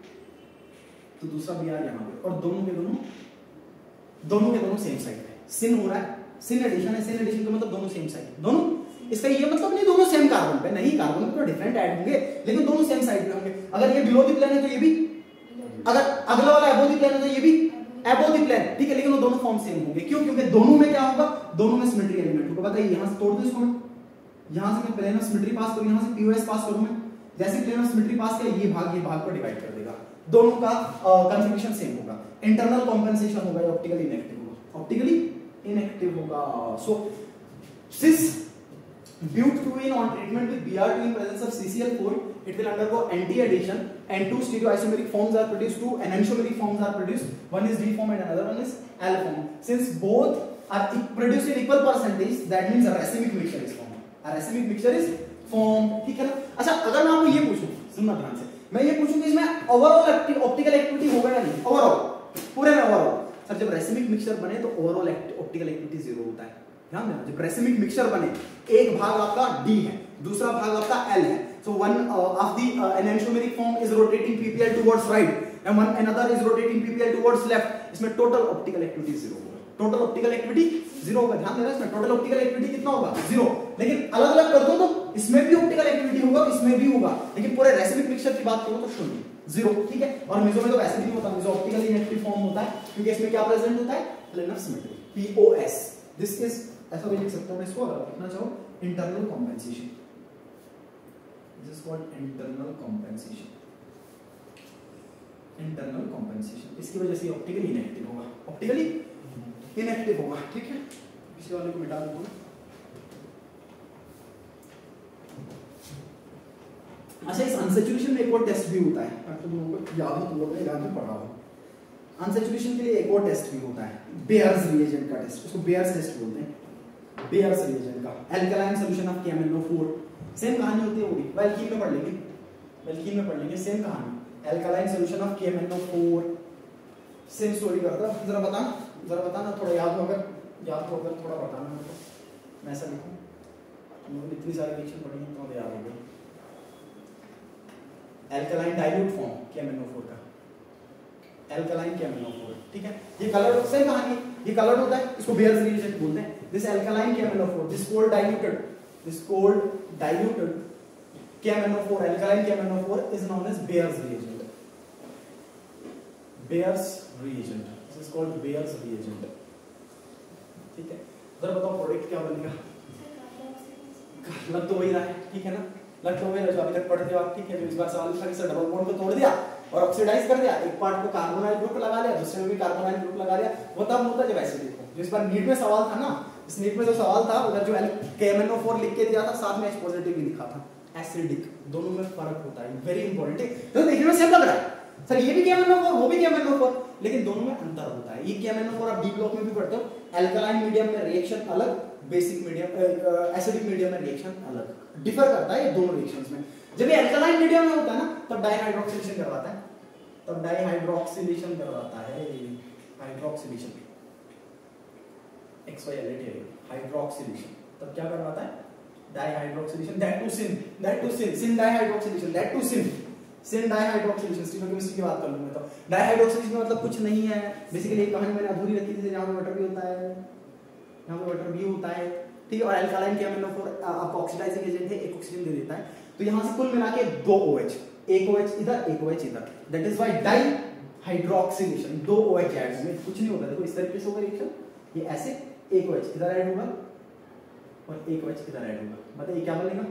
तो दूसरा बी आर यहां पे, और दोनों के दोनों दोनों के दोनों सेम साइड पे सिन हो रहा है, सिन एडिशन है। सिन एडिशन का मतलब दोनों सेम साइड, दोनों। इसका ये मतलब नहीं दोनों सेम कार्बन पे, नहीं, कार्बन पे तो डिफरेंट ऐड होंगे लेकिन दोनों सेम साइड पे होंगे। अगर ये बिलो द प्लेन है तो ये भी, अगर अगला वाला अबोव द प्लेन है तो ये भी अबोव द प्लेन, ठीक है। लेकिन वो दोनों फॉर्म सेम होंगे, क्यों? क्योंकि दोनों में क्या होगा, दोनों में सिमेट्री एलिमेंट होगा। बताइए यहां से तोड़ दूं इसको मैं, यहां से मैं प्लेन ऑफ सिमेट्री पास करूं, यहां से पीओएस पास करूं मैं, जैसे प्लेन ऑफ सिमेट्री पास किया, ये भाग ये भाग को डिवाइड कर देगा, दोनों का कॉन्फ़िगरेशन सेम होगा। इंटरनल कॉम्पेंसेशन होगा, ऑप्टिकली इनएक्टिव होगा, ऑप्टिकली इनएक्टिव होगा। So since due to in on treatment with B R two in presence of C C L four, it will undergo anti-addition and two stereoisomeric forms are produced, two enantiomeric forms are produced. One is D form and another one is L form. Since both are produced in equal percentage, that means a racemic mixture is formed. A racemic mixture is formed, ठीक है ना। अच्छा अगर मैं आपको ये पूछूं, सुनना ध्यान से, मैं ये पूछूं कि इसमें ओवरऑल ऑप्टिकल एक्टिविटी होगा या नहीं, ओवरऑल पूरे में ओवरऑल। सर जब रेसिमिक मिक्सचर बने तो ओवरऑल ऑप्टिकल एक्टिविटी जीरो होता है, ध्यान देना। जब रेसिमिक मिक्सचर बने, एक भाग आपका D है, दूसरा भाग आपका L है, so one uh, of the uh, enantiomeric form is rotating P P L towards right and one another is rotating P P L towards left, इसमें टोटल ऑप्टिकल एक्टिविटी जीरो होगा, total optical activity zero होगा। ध्यान देना, इसमें total optical activity कितना होगा, zero. लेकिन अलग अलग कर दो तो इसमें भी ऑप्टिकल एक्टिविटी होगा, इसमें भी होगा, लेकिन पूरे रेसिमिक मिक्सचर की बात करो तो शून्य, जीरो, ठीक है। और मेसो में तो वैसे भी नहीं होता, मेसो ऑप्टिकली इनएक्टिव फॉर्म होता है क्योंकि इसमें क्या प्रेजेंट होता है, plane of symmetry, P O S। This is, ऐसा भी लिख सकता हूं मैं इसको, अगर लिखना चाहो internal compensation, this is called internal compensation, internal compensation. इसकी वजह से ऑप्टिकली इनएक्टिव होगा, ऑप्टिकली इनएक्टिव होगा, ठीक है। इसी वाले को मिटा दूंगा। अच्छा इस अनसैचुरेशन में एक और टेस्ट भी होता है, आप तुम लोगों को याद हो, तुम लोगों ने याद में पढ़ा हो। अनसैचुरेशन के लिए एक और टेस्ट भी होता है, बेयर्स रिएजेंट का टेस्ट, उसको बेयर्स टेस्ट बोलते हैं, बेयर्स रिएजेंट का। Alkaline solution of K M N O four, same कहानी होती है, वो भी एल्कीन में पढ़ लेंगे, एल्कीन में पढ़ लेंगे, सेम कहानी। Alkaline solution of K M N O four, same story करता है। जरा बता, जरा बताना, थोड़ा याद हो, अगर याद हो अगर थोड़ा बताना मेरे को, मैं ऐसा लिखूं, तुमने इतनी सारी रिएक्शन पढ़ी है तो याद हो गई। Alkaline dilute form K M N O four का, alkaline K M N O four, ठीक है। ये कलर्ड, सेम कहानी, ये कलर्ड होता है, इसको बेयर्स रिएजेंट बोलते हैं। This alkaline K M N O four, this cold diluted, this cold diluted K M N O four, alkaline K M N O four is known as Baeyer's reagent, Baeyer's reagent, this is called Baeyer's reagent, ठीक है। जरा बताओ product क्या बनेगा, लग तो वही रहा है, ठीक है ना, लग तो वही रहा जो अभी तक पढ़ते हो आप, ठीक है। जो इस बार सवाल था कि सर डबल बॉन्ड को तोड़ दिया और ऑक्सीडाइज कर दिया, एक पार्ट को कार्बोनाइल ग्रुप लगा लिया, दूसरे में भी कार्बोनाइल ग्रुप लगा लिया, वो तब होता है जब एसिडिक हो। जो इस बार नीट में सवाल था ना, इस नीट में जो सवाल था उधर जो के एम एन ओ फोर लिख के दिया था, साथ में H पॉजिटिव भी लिखा था, एसिडिक, दोनों में फर्क होता है, वेरी इंपॉर्टेंट। तो देखने में सेम लग रहा है सर, ये भी के एम एन ओ फोर, वो भी के एम एन ओ फोर, लेकिन दोनों में अंतर होता है। ये K M N O four आप डी ब्लॉक में भी पढ़ते हो, एल्कलाइन मीडियम में रिएक्शन अलग, बेसिक मीडियम एसिडिक मीडियम में रिएक्शन अलग, डिफर करता है ये दोनों रिएक्शंस में। जब ये एल्कलाइन मीडियम में होता है ना तब डाइहाइड्रोक्सिलेशन करवाता है, तब डाइहाइड्रोक्सिलेशन करवाता है, हाइड्रोक्सिलेशन, एक्स वाई एल एट है हाइड्रोक्सिलेशन, तब क्या करवाता है dihydroxylation, that too syn, that too syn, syn dihydroxylation, that too syn, syn dihydroxylation. Stereochemistry की बात कर लूं मैं तो डाइहाइड्रोक्सिलेशन का मतलब कुछ नहीं है, बेसिकली एक कहानी मैंने अधूरी रखी थी, जहां पे वाटर भी होता है, यहां पे वाटर भी होता है, ठीक है, और alkaline K M N O four आपको ऑक्सीडाइजिंग एजेंट है, एक ऑक्सीजन दे देता है, तो यहां से कुल मिला के दो OH, एक OH इधर, एक OH इधर, दैट इज व्हाई डाइहाइड्रोक्सिलेशन, दो OH ऐड होंगे, कुछ नहीं होगा, देखो इस तरीके से होगा रिएक्शन, ये ऐसे एक OH इधर ऐड होगा और एक OH इधर ऐड होगा, मतलब ये क्या बनेगा,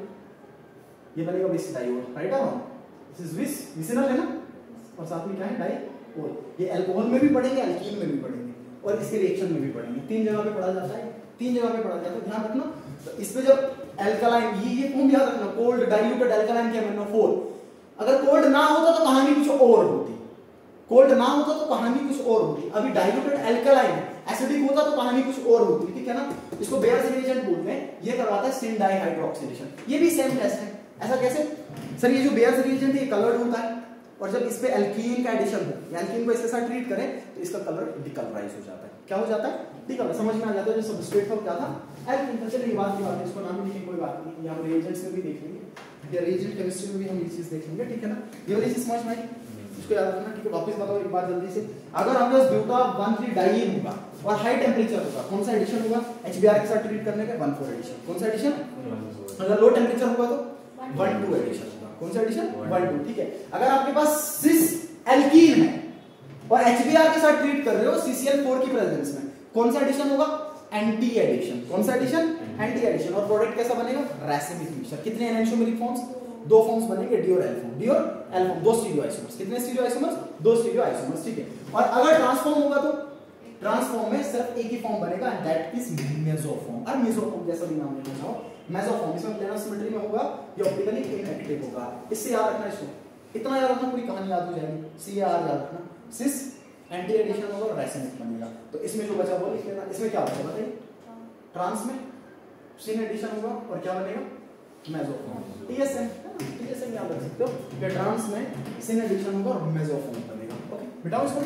ये बनेगा विस डाइओल, राइट और wrong, this is vic, vicinal है ना, और साथ में क्या है डाइओल, ये अल्कोहल में भी पढ़ेंगे, एल्कीन में भी पढ़ेंगे और इसके रिएक्शन में भी पढ़ेंगे, तीन जगह पे पढ़ा जाता है, तीन जगह पे पढ़ा जाता है, ध्यान रखना। तो इस पे जब अल्कलाइन, ये ये फॉर्म याद रखना, cold diluted alkaline K M N O four, अगर कोल्ड ना होता तो कहानी कुछ और होती, कोल्ड ना होता तो कहानी कुछ और होती, अभी डाइल्यूटेड अल्कलाइन एसिडिक होता तो कहानी कुछ और होती, ठीक है ना। इसको बेयर्स रिएजेंट बोलते हैं, ये करवाता है सिन डाइहाइड्रोक्सिलेशन, ये भी सेम टेस्ट है। ऐसा कैसे सर, ये जो बेयर्स रिएजेंट है ये कलर्ड होता है, और जब इस पे एल्कीन का एडिशन हो, या एल्कीन को इसके साथ ट्रीट करें तो इसका कलर डिकलराइज हो जाता है, क्या हो जाता है, डिकलर, समझ में आ जाता है, जो सबस्ट्रेट था क्या था एल्कीन। चलिए बात की बात है, इसको नाम लिखें, कोई बात नहीं, यहाँ रिएजेंट्स में भी देख लेंगे, या रिएजेंट केमिस्ट्री में भी हम ये चीज देख लेंगे, ठीक है ना, ये वाली चीज समझ में आई, इसको याद रखना, ठीक है। वापस बताओ एक बार जल्दी से, अगर आपके पास ब्यूटा वन थ्री डाइईन होगा और हाई टेम्परेचर होगा, कौन सा एडिशन होगा एचबीआर के साथ ट्रीट करने का, वन फोर एडिशन, कौन सा एडिशन, अगर लो टेम्परेचर होगा तो वन टू एडिशन होगा, कौन सा एडिशन, वन टू, ठीक है। अगर आपके पास सिस एल्कीन है और एचबीआर के साथ ट्रीट कर रहे हो सी सी एल फोर की प्रेजेंस में, कौन सा एडिशन होगा, एंटी एडिशन, कौन सा एडिशन, एंटी एडिशन, और प्रोडक्ट कैसा बनेगा, रैसिमिक मिक्सचर, कितने एनेंटियोमेरिक फॉर्म्स, दो फॉर्म्स बनेंगे, डी और एल फॉर्म, डी और एल फॉर्म, दो स्टीरियो आइसोमर्स, कितने स्टीरियो आइसोमर्स, दो स्टीरियो आइसोमर्स, ठीक है। और अगर ट्रांसफॉर्म होगा तो ट्रांसफॉर्म में सिर्फ एक ही फॉर्म बनेगा, दैट इज मेसोफॉर्म, और मेसोफॉर्म जैसा भी नाम लेना चाहो, मेसोफॉर्म, इसमें प्लेनर सिमेट्री में होगा, ये ऑप्टिकली इनएक्टिव होगा, इससे याद रखना, इसको इतना याद रखना, पूरी कहानी याद हो जाएगी, सी आर याद रखना, सिस एंटी एडिशन होगा, रैसिमिक बनेगा, तो इसमें जो बचा वो लिख लेना, इसमें क्या बचा बताइए, ट्रांस में सिन एडिशन होगा और क्या बनेगा, मेसोफॉर्म, टीएसएम, टीएसएम याद रख सकते हो, कि ट्रांस में सिन एडिशन होगा और मेसोफॉर्म बनेगा, ओके, बिटाओ इसको,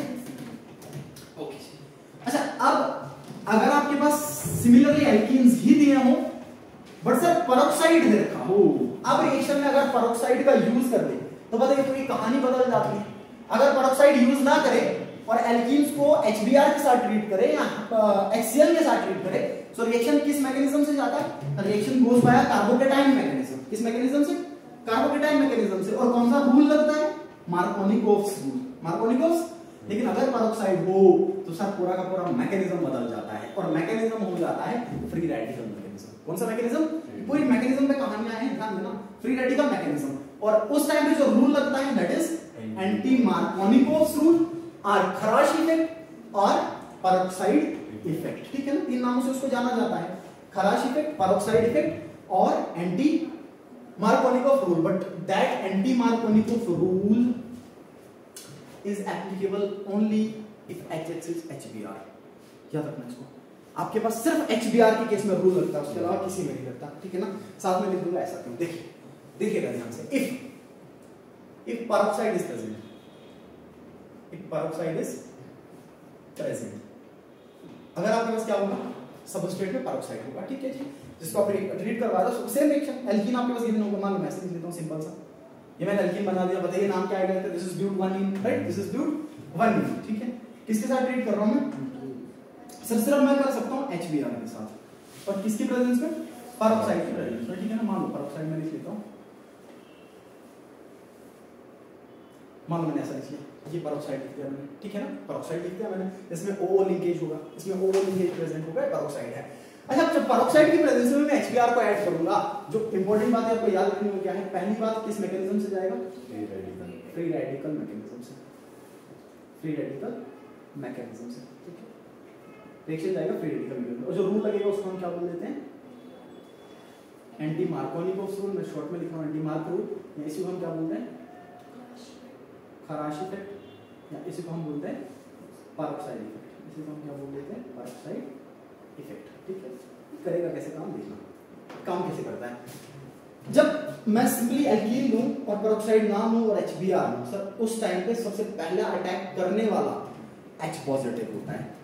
ओके। अच्छा, अब अगर आपके पास सिमिलरली एल्कीन्स ही दिए हो बट सर पेरोक्साइड दे रखा हो, अब रिएक्शन में अगर पेरोक्साइड का यूज कर दे तो बताइए पूरी कहानी बदल जाती है। अगर पेरोक्साइड यूज ना करे और एल्कीन्स को एचबीआर के साथ ट्रीट करे या एचसीएल के साथ ट्रीट करे, सो रिएक्शन किस मैकेनिज्म से जाता है, reaction goes by carbocation mechanism, किस मैकेनिज्म से, कार्बोकेटाइन मैकेनिज्म से, और कौन सा रूल लगता है, मार्कोनिकोव्स रूल, मार्कोनिकोव्स। लेकिन अगर पेरोक्साइड हो तो सर पूरा का पूरा मैकेनिज्म बदल जाता है, और मैकेनिज्म हो जाता है फ्री रेडिकल मैकेनिज्म, कौन सा मैकेनिज्म, पूरी मैकेनिज्म में कहानियां हैं, ध्यान देना, फ्री रेडिकल मैकेनिज्म, और उस टाइम पे जो रूल लगता है that is anti Markovnikov's rule, और खराश इफेक्ट और पेरोक्साइड इफेक्ट, ठीक है ना, तीन नामों से उसको जाना जाता है, खराश इफेक्ट, पेरोक्साइड इफेक्ट और anti Markovnikov rule, but that anti Markovnikov rule is applicable only if H X is H B R, याद रखना इसको, आपके पास सिर्फ H B R के केस में रूल लगता है, उसके अलावा किसी में नहीं लगता, ठीक है ना। साथ में लिख दूंगा ऐसा क्यों, देखिए देखिएगा ध्यान से, if if peroxide is present, if peroxide is present, अगर आपके पास क्या होगा, सबस्ट्रेट में पेरोक्साइड होगा, ठीक है जी, जिसको आप ट्रीट करवा रहे हो, सेम रिएक्शन, एल्कीन आपके पास गिवन होगा, मान लो मैं ऐसे लिख देता हूं सिंपल सा, ये मैंने एल्कीन बना दिया, बताइए नाम क्या आएगा, this is but one ene, right, this is but one ene, ठीक है। किसके साथ ट्रीट कर रहा हूं मैं, सर सिर्फ मैं कर सकता हूं एचबीआर के साथ, और किसकी प्रेजेंस में, पेरोक्साइड की प्रेजेंस में, ठीक है ना। मान लो पेरोक्साइड में लिख लेता हूं, मान लो मैंने ऐसा लिख लिया, ये पेरोक्साइड लिख दिया मैंने, ठीक है ना, पेरोक्साइड लिख दिया मैंने, इसमें ओ लिंकेज होगा, इसमें ओ लिंकेज प्रेजेंट होगा, पेरोक्साइड है। अच्छा, जब पेरोक्साइड की प्रेजेंस में मैं एचबीआर को ऐड करूंगा, जो इंपॉर्टेंट बात है आपको याद रखनी है क्या है, पहली बात किस मैकेनिज्म से जाएगा, free radical, free radical mechanism से, फ्री रेडिकल मैकेनिज्म से, ठीक है, रिएक्शन जाएगा फ्री रेडिकल मैकेनिज्म, और जो रूल लगेगा उसको हम क्या बोल देते हैं, एंटी मार्कोनिकोव्स रूल, मैं शॉर्ट में लिख रहा हूं एंटी मार्क रूल, या इसी को हम क्या बोलते हैं, खराश इफेक्ट, या इसी को हम बोलते हैं पेरोक्साइड इफेक्ट, इसी को हम क्या बोल देते हैं, पेरोक्साइड इफेक्ट, ठीक है। करेगा कैसे काम, देखना काम कैसे करता है। जब मैं सिंपली एल्कीन लूं और पेरोक्साइड ना लूं और एचबीआर लूं, सर उस टाइम पे सबसे पहला अटैक करने वाला H पॉजिटिव होता है,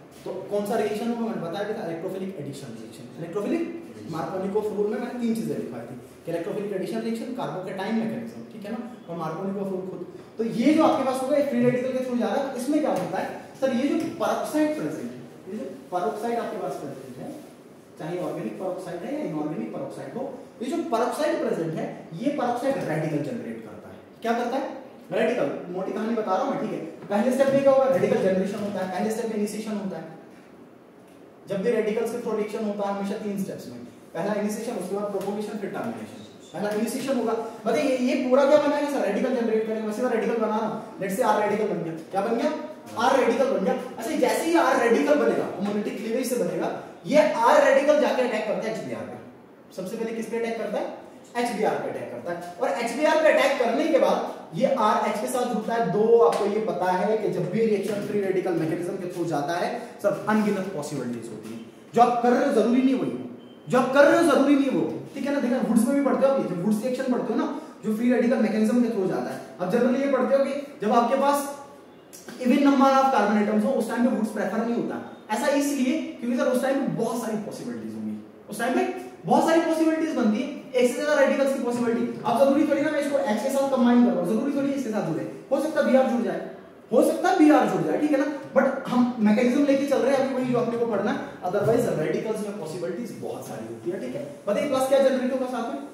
तो कौन सा रिएक्शन होगा मैंने बताया था, electrophilic addition reaction. Electrophilic Markovnikov rule में मैंने तीन चीजें लिखवाई थी कि electrophilic addition reaction, carbocation mechanism, ठीक है ना, और मार्कोनिकोव रूल खुद। तो ये जो आपके पास होगा फ्री रेडिकल के थ्रू जा रहा है, इसमें क्या होता है सर, ये जो पेरोक्साइड प्रेजेंट है, ये जो पेरोक्साइड आपके पास प्रेजेंट है, चाहे ऑर्गेनिक पेरोक्साइड है या इनऑर्गेनिक पेरोक्साइड हो, ये जो पेरोक्साइड प्रेजेंट है ये पेरोक्साइड रेडिकल जनरेट करता है। क्या करता है? रेडिकल। मोटी कहानी बता रहा हूं मैं, ठीक है। पहले स्टेप में क्या होगा, रेडिकल जनरेशन होता है, पहले स्टेप में इनिशिएशन होता है। जब भी रेडिकल्स के प्रोडक्शन होता है हमेशा तीन स्टेप्स में, पहला इनिशिएशन, उसके बाद प्रोपगेशन, फिर टर्मिनेशन। पहला इनिशिएशन होगा, बताइए ये पूरा क्या बनाएगा सर, रेडिकल जनरेट करेगा। वैसे मैं रेडिकल बना रहा हूं, लेट्स से आर रेडिकल बन गया, क्या बन गया, आर रेडिकल बन गया। अच्छा जैसे ही आर रेडिकल बनेगा, होमोलिटिक क्लीवेज से बनेगा, ये आर रेडिकल जाके अटैक करता है एचबीआर पे। सबसे पहले किस पे अटैक करता है, एचबीआर पे अटैक करता है, और एचबीआर पे अटैक करने के बाद ये आर एच के साथ जुड़ता है। दो आपको ये पता है कि जब भी रिएक्शन फ्री रेडिकल मैकेनिज्म के थ्रू जाता है सब अनगिनत पॉसिबिलिटीज होती हैं। जो आप कर रहे हो जरूरी नहीं वही हो, जो आप कर रहे हो जरूरी नहीं वो, ठीक है ना। देखना वुड्स में भी पढ़ते हो, जब वुड्स रिएक्शन पढ़ते हो ना, जो फ्री रेडिकल मैकेनिज्म के थ्रू जाता है, अब जनरली ये पढ़ते हो कि जब आपके पास even number of carbon atoms हो उस टाइम पे वुड्स प्रेफर नहीं होता। ऐसा इसलिए क्योंकि सर उस टाइम पे बहुत सारी पॉसिबिलिटीज होंगी, उस टाइम पे बहुत सारी पॉसिबिलिटीज बनती है, एक से ज्यादा रेडिकल्स की पॉसिबिलिटी। अब जरूरी थोड़ी ना मैं इसको H के साथ कंबाइन कर रहा हूं, जरूरी थोड़ी इसके साथ जुड़े, हो सकता है Br जुड़ जाए, हो सकता है Br जुड़ जाए, ठीक है ना। बट हम मैकेनिज्म लेके चल रहे हैं अभी वही जो अपने को पढ़ना है, अदरवाइज रेडिकल्स में पॉसिबिलिटीज बहुत सारी होती है, ठीक है। बताइए प्लस क्या जनरेट होगा साथ में,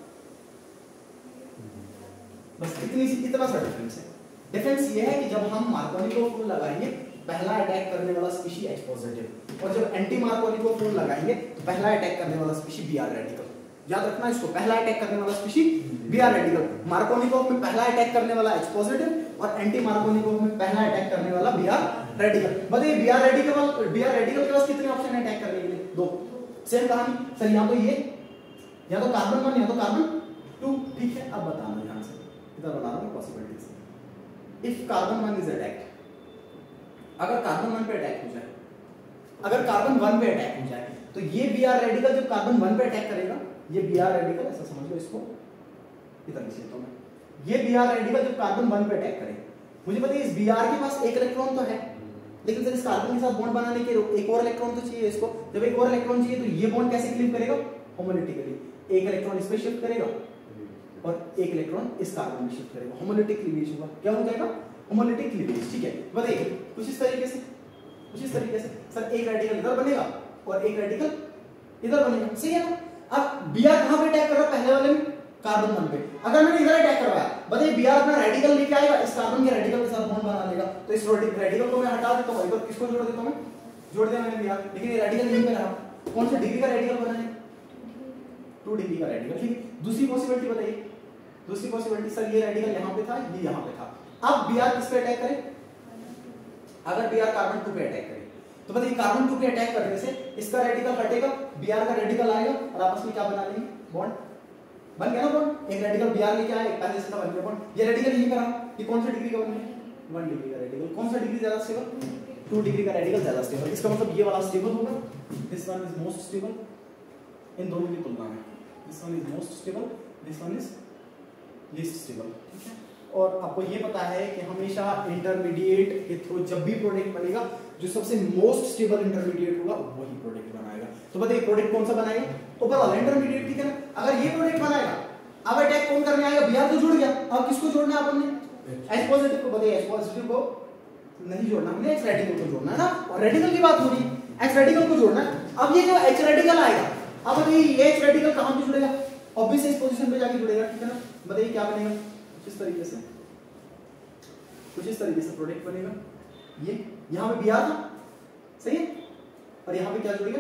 बस इतनी सी इतना सा डिफरेंस है। डिफरेंस ये है कि जब हम मार्कोनिकोव रूल लगाएंगे पहला अटैक करने वाला स्पीशी H पॉजिटिव, और जब एंटी मार्कोनिकोव रूल लगाएंगे तो पहला अटैक करने वाला स्पीशी Br रेडिकल। याद रखना इसको, पहला अटैक करने वाला स्पीशी Br रेडिकल। मार्कोनिकोव में पहला अटैक करने वाला H पॉजिटिव और एंटी मार्कोनिकोव में पहला अटैक करने वाला Br रेडिकल। बताइए Br रेडिकल, Br रेडिकल के पास कितने ऑप्शन है अटैक करने के लिए, दो। सेम कहानी सर, यहां तो ये, या तो कार्बन वन या तो कार्बन टू, ठीक है। अब बताना ध्यान से, इधर बना रहा हूं possibilities. If carbon one is attacked, अगर कार्बन वन पे अटैक हो जाए, अगर कार्बन वन पे अटैक हो जाए तो ये Br रेडिकल जब कार्बन वन पे अटैक करेगा, ये Br रेडिकल ऐसा समझ लो इसको, इधर लिख लेता हूं मैं, ये Br रेडिकल जब कार्बन वन पे अटैक करे, मुझे पता है इस Br के पास एक इलेक्ट्रॉन तो है, लेकिन सर इस कार्बन के साथ बॉन्ड बनाने के एक और इलेक्ट्रॉन तो चाहिए इसको। जब एक और इलेक्ट्रॉन चाहिए तो ये बॉन्ड कैसे क्लीव करेगा, होमोलिटिकली। एक इलेक्ट्रॉन इस पे शिफ्ट करेगा और एक इलेक्ट्रॉन इस कार्बन में शिफ्ट करेगा, होमोलिटिक क्लीवेज होगा। क्या हो जाएगा, होमोलिटिक क्लीवेज, ठीक है। बताइए कुछ इस तरीके से, कुछ इस तरीके से सर एक रेडिकल इधर बनेगा और एक रेडिकल इधर बनेगा, सही है ना। अब Br कहां पे अटैक कर रहा है, पहले वाले में कार्बन वन पे। अगर मैंने इधर अटैक करवाया, बताइए Br अपना रेडिकल लेके आएगा, इस कार्बन के रेडिकल के साथ बॉन्ड बना लेगा, तो इस रेडिकल को मैं हटा देता हूं, इधर किसको जोड़ देता हूं मैं, जोड़ दिया मैंने Br, लेकिन ये रेडिकल यहीं पे रहा। कौन सा डिग्री का रेडिकल बना है, टू डिग्री का रेडिकल, ठीक है। दूसरी पॉसिबिलिटी बताइए, दूसरी पॉसिबिलिटी सर ये रेडिकल यहां पे था, ये यहां पे था। अब Br किस पे अटैक करे, अगर Br कार्बन टू पे अटैक करे तो बताइए कार्बन टू पे अटैक करने से इसका रेडिकल हटेगा, Br का रेडिकल आएगा और आपस में क्या बना लेंगे, बॉन्ड बन गया ना बॉन्ड। एक रेडिकल Br लेके आया, एक पहले से था बन गया बॉन्ड। ये रेडिकल यही करा, ये कौन सा डिग्री का बन गया, वन डिग्री का रेडिकल। कौन सा डिग्री ज्यादा स्टेबल, टू डिग्री का रेडिकल ज्यादा स्टेबल। इसका मतलब ये वाला स्टेबल होगा, this one is most stable इन दोनों की तुलना में, this one is most stable, this one is least stable, ठीक है। और आपको ये पता है कि हमेशा इंटरमीडिएट के थ्रू जब भी प्रोडक्ट बनेगा, जो सबसे मोस्ट स्टेबल इंटरमीडिएट होगा वही प्रोडक्ट बनाएगा। तो बताइए प्रोडक्ट कौन सा बनाएगा, ऊपर वाला इंटरमीडिएट, ठीक है ना। अगर ये प्रोडक्ट बनाएगा, अब अटैक कौन करने आएगा, Br तो जुड़ गया, अब किसको जोड़ना है आपने, H पॉजिटिव को। बताइए H पॉजिटिव को नहीं जोड़ना, हमने H रेडिकल को जोड़ना है ना, और रेडिकल की बात हो रही है, H रेडिकल को जोड़ना है। अब ये जो H रेडिकल आएगा, अब बताइए H रेडिकल कहां पे जुड़ेगा, ऑब्वियसली इस पोजीशन पे जाके जुड़ेगा, ठीक है ना। बताइए क्या बनेगा, कुछ इस तरीके से, कुछ इस तरीके से प्रोडक्ट बनेगा। ये यहां पे Br था, सही है, और यहां पे क्या जुड़ेगा,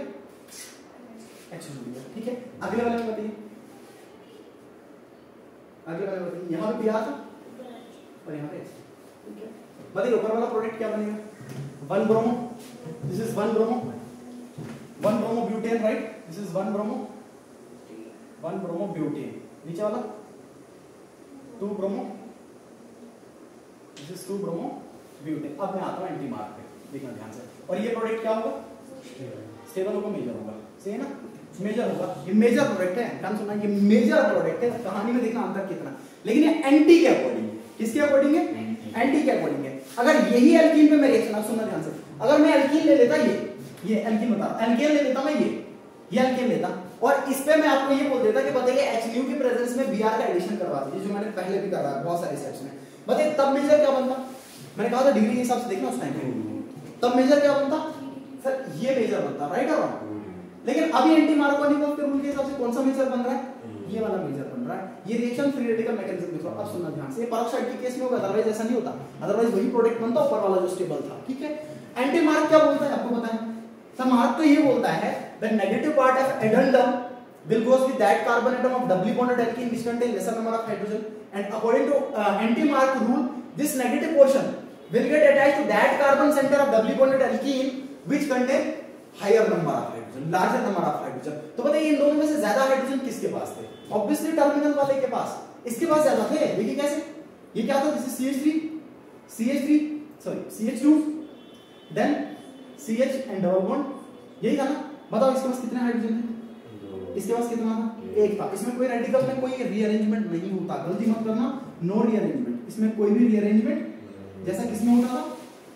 H जुड़ेगा, ठीक है। अगले वाले में बताइए, अगले वाले में बताइए, यहां पे Br था और यहां पे H, ठीक है। बताइए ऊपर वाला प्रोडक्ट क्या बनेगा, one bromo, this is one bromo, one bromo butane, right, this is one bromo, one bromo butane. नीचे वाला two bromo, this is two bromo butane. अब मैं आता हूं एंटी मार्क पे, देखना ध्यान से। और ये प्रोडक्ट क्या होगा, स्टेबल होगा, मेजर होगा, सही है ना, मेजर होगा। ये मेजर प्रोडक्ट है, ध्यान सुनना, ये मेजर प्रोडक्ट है। कहानी में देखना अंतर कितना, लेकिन ये एंटी के अकॉर्डिंग है। किसके अकॉर्डिंग है, एंटी के अकॉर्डिंग है। अगर यही एल्कीन पे मैं रिएक्शन, सुनना ध्यान से, अगर मैं एल्कीन ले लेता ये ये एल्कीन बता रहा हूं, एल्केन ले लेता मैं, ये ये एल्केन लेता, और इस पे मैं आपको ये बोल देता कि बताइए एच न्यू की प्रेजेंस में बीआर का एडिशन करवा दीजिए, जो मैंने पहले भी करा है बहुत सारे स्टेप्स में। बताइए तब मेजर क्या बनता, मैंने कहा था डिग्री के हिसाब से देखना उस टाइम पे, तब मेजर क्या बनता सर, ये मेजर बनता, राइट और रॉन्ग। लेकिन अभी एंटी मार्कोनिकोव के रूल के हिसाब से कौन सा मेजर बन रहा है, ये वाला मेजर बन रहा है। ये रिएक्शन फ्री रेडिकल मैकेनिज्म में, अब सुनना ध्यान से, ये पेरोक्साइड के केस में होगा, अदरवाइज ऐसा नहीं होता, अदरवाइज वही प्रोडक्ट बनता ऊपर वाला जो स्टेबल था, ठीक है। एंटी मार्क क्या बोलता है आपको पता है, सर मार्क तो ये बोलता है the negative part of addendum will goes with that carbon atom of doubly bonded alkene which contain lesser number of hydrogen, and according to uh, anti-Mark rule this negative portion will get attached to that carbon center of doubly bonded alkene which contain higher number of hydrogen, larger number of hydrogen। तो बताइए इन दोनों में से ज्यादा hydrogen किसके पास थे, obviously terminal वाले के पास, इसके पास ज्यादा थे। देखिए कैसे, ये क्या था, this is C H three C H three sorry C H two then C H and double bond, यही था ना। बताओ इसके पास कितने हाइड्रोजन थे, इसके पास कितना था, एक था। इसमें कोई रेडिकल में कोई रीअरेंजमेंट नहीं होता, गलती मत करना, नो रीअरेंजमेंट, इसमें कोई भी रीअरेंजमेंट जैसा किसमें होता था,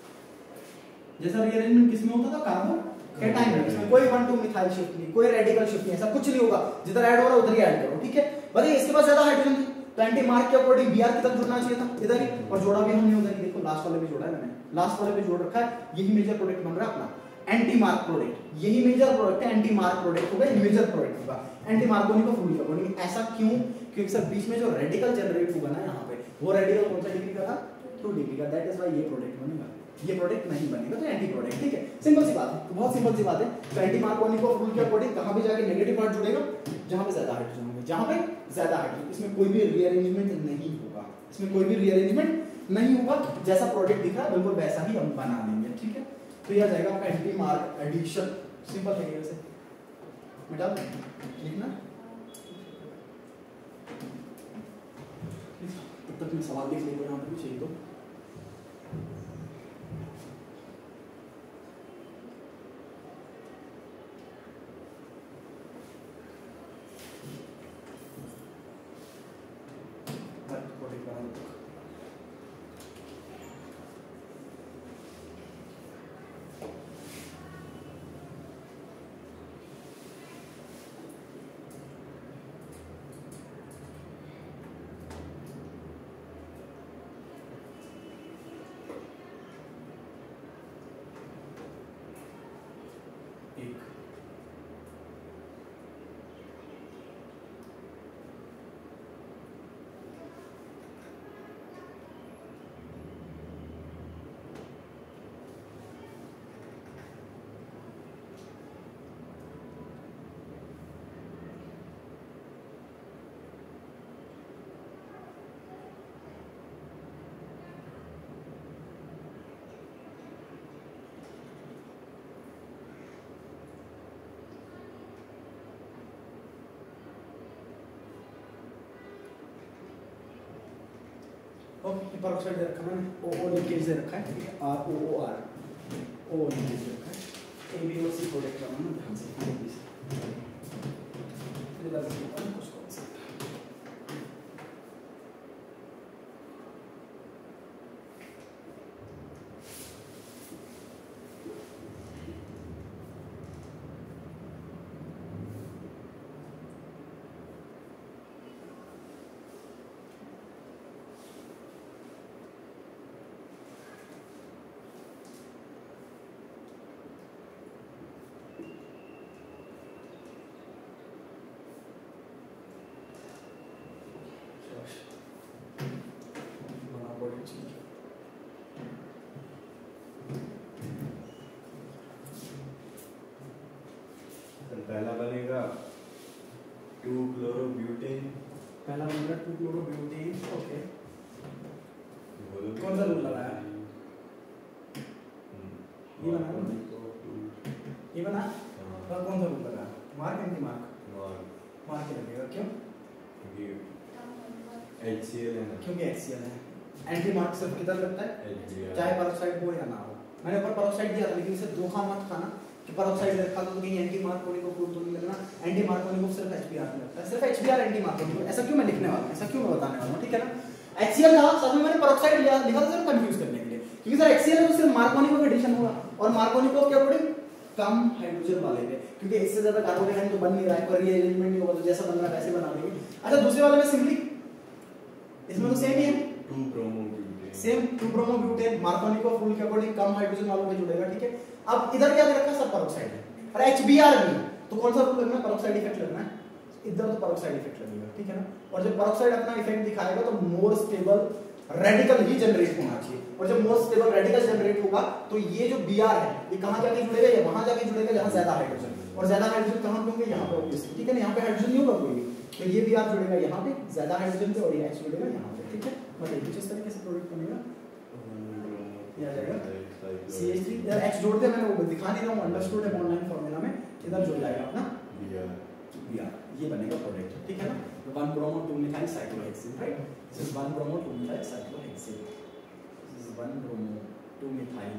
जैसा रीअरेंजमेंट किसमें होता था कार्बन कैटायन में, इसमें कोई वन टू मिथाइल शिफ्ट नहीं, कोई रेडिकल शिफ्ट नहीं, ऐसा कुछ नहीं होगा, जिधर ऐड हो रहा है उधर ही ऐड करो, ठीक है। बताइए इसके पास ज्यादा हाइड्रोजन है तो एंटी मार्क के अकॉर्डिंग बीआर की तरफ जुड़ना चाहिए था, इधर ही, और जोड़ा भी हमने उधर ही, देखो लास्ट वाले पे जोड़ा है मैंने, लास्ट वाले पे जोड़ रखा है, यही मेजर प्रोडक्ट बन रहा है अपना एंटी मार्क प्रोडक्ट, यही मेजर प्रोडक्ट है, एंटी मार्क प्रोडक्ट होगा, मेजर प्रोडक्ट होगा एंटी मार्कोनिकोव रूल के अकॉर्डिंग। ऐसा क्यों, क्योंकि सर बीच में जो रेडिकल जनरेट होगा ना यहाँ पे, वो रेडिकल कौन सा डिग्री का था, टू डिग्री का, दैट इज व्हाई ये प्रोडक्ट बनेगा, ये प्रोडक्ट नहीं बनेगा, तो एंटी प्रोडक्ट, ठीक है। सिंपल सी बात है, तो बहुत सिंपल सी बात है। तो एंटी मार्कोनिकोव रूल के अकॉर्डिंग कहां पे जाके नेगेटिव पार्ट जुड़ेगा, जहां पे ज्यादा हाइड्रोजन होंगे, जहां पे ज्यादा हाइड्रोजन, इसमें कोई भी रीअरेंजमेंट नहीं होगा, इसमें कोई भी रीअरेंजमेंट नहीं होगा, जैसा प्रोडक्ट दिख रहा है बिल्कुल वैसा ही हम बना देंगे, ठीक है। तो यह जाएगा आपका एंटी मार्क एडिशन, सिंपल है वैसे, मिटा लिखना। तब तक मैं सवाल लिख लेता हूं, यहां पे भी चाहिए तो ओके, पेरोक्साइड दे रखा मैंने, ओ ओ लीकेज दे रखा है, ठीक है, R O O R, O linkage दे रखा है, ए बी और सी प्रोडक्ट बनाना ध्यान से, हाँ प्लीज ये बात है कुछ कौन सा पहला बनेगा टू क्लोरोब्यूटेन, पहला बनेगा टू क्लोरोब्यूटेन, ओके। कौन सा रूल लगाया, ये बना, ये बना, और कौन सा रूल लगाया, mark anti mark, mark mark लगेगा, क्यों, क्योंकि एचसीएल है ना, क्योंकि एचसीएल है। एंटी मार्क सिर्फ किधर लगता है, चाहे पेरोक्साइड हो या ना हो। मैंने ऊपर पेरोक्साइड दिया था, लेकिन इसे धोखा मत खाना कि पेरोक्साइड रखा तो कहीं एंटी मार्कोनिकोव रूल तो नहीं लगना, एंटी मार्कोनिकोव सिर्फ एचबीआर में लगता है, सिर्फ एचबीआर एंटी मार्कोनिकोव। ऐसा क्यों मैं लिखने वाला हूं, ऐसा क्यों मैं बताने वाला हूं, ठीक है ना। एचसीएल था, साथ में मैंने पेरोक्साइड लिखा था सिर्फ कंफ्यूज करने के लिए, क्योंकि सर एचसीएल में सिर्फ मार्कोनिकोव एडिशन होगा, और मार्कोनिकोव के अकॉर्डिंग कम हाइड्रोजन वाले पे, क्योंकि इससे ज्यादा कार्बोनिक आयन तो बन नहीं रहा है, कोई रीअरेंजमेंट नहीं होगा, तो जैसा बन रहा है वैसे बना देंगे। अच्छा दूसरे वाले में सिंपली इसमें तो सेम ही है, two bromo butane, same two bromo butane Markovnikov rule के अकॉर्डिंग कम हाइड्रोजन वालों में जुड़ेगा, ठीक है। अब इधर क्या रखा सब पेरोक्साइड है, और एचबीआर भी, तो कौन सा रूल लगना है, पेरोक्साइड इफेक्ट लगना है, इधर तो पेरोक्साइड इफेक्ट लगेगा, ठीक है ना। और जब पेरोक्साइड अपना इफेक्ट दिखाएगा तो मोर स्टेबल रेडिकल ही जनरेट होना चाहिए, और जब मोर स्टेबल रेडिकल जनरेट होगा तो ये जो बीआर है ये कहां जाके जुड़ेगा, ये वहां जाके जुड़ेगा जहां ज्यादा हाइड्रोजन, और ज्यादा हाइड्रोजन कहां पे होंगे, यहां पे ऑब्वियसली, ठीक है ना। यहां पे हाइड्रोजन नहीं होगा कोई, तो ये बीआर जुड़ेगा यहां पे ज्यादा हाइड्रोजन पे, और ये एच जुड़ेगा यहां पे, ठीक है। मतलब कुछ इस तरीके से प्रोडक्ट बनेगा, ये आ जाएगा सी एच थ्री, इधर एच जोड़ दे, मैंने वो दिखा नहीं रहा हूं, अंडरस्टूड है ऑनलाइन फार्मूला में, इधर जुड़ जाएगा अपना बीआर, बीआर, ये बनेगा प्रोडक्ट, ठीक है ना। One bromo two methyl cyclohexane, right, this is one bromo two methyl cyclohexane, this is one bromo two methyl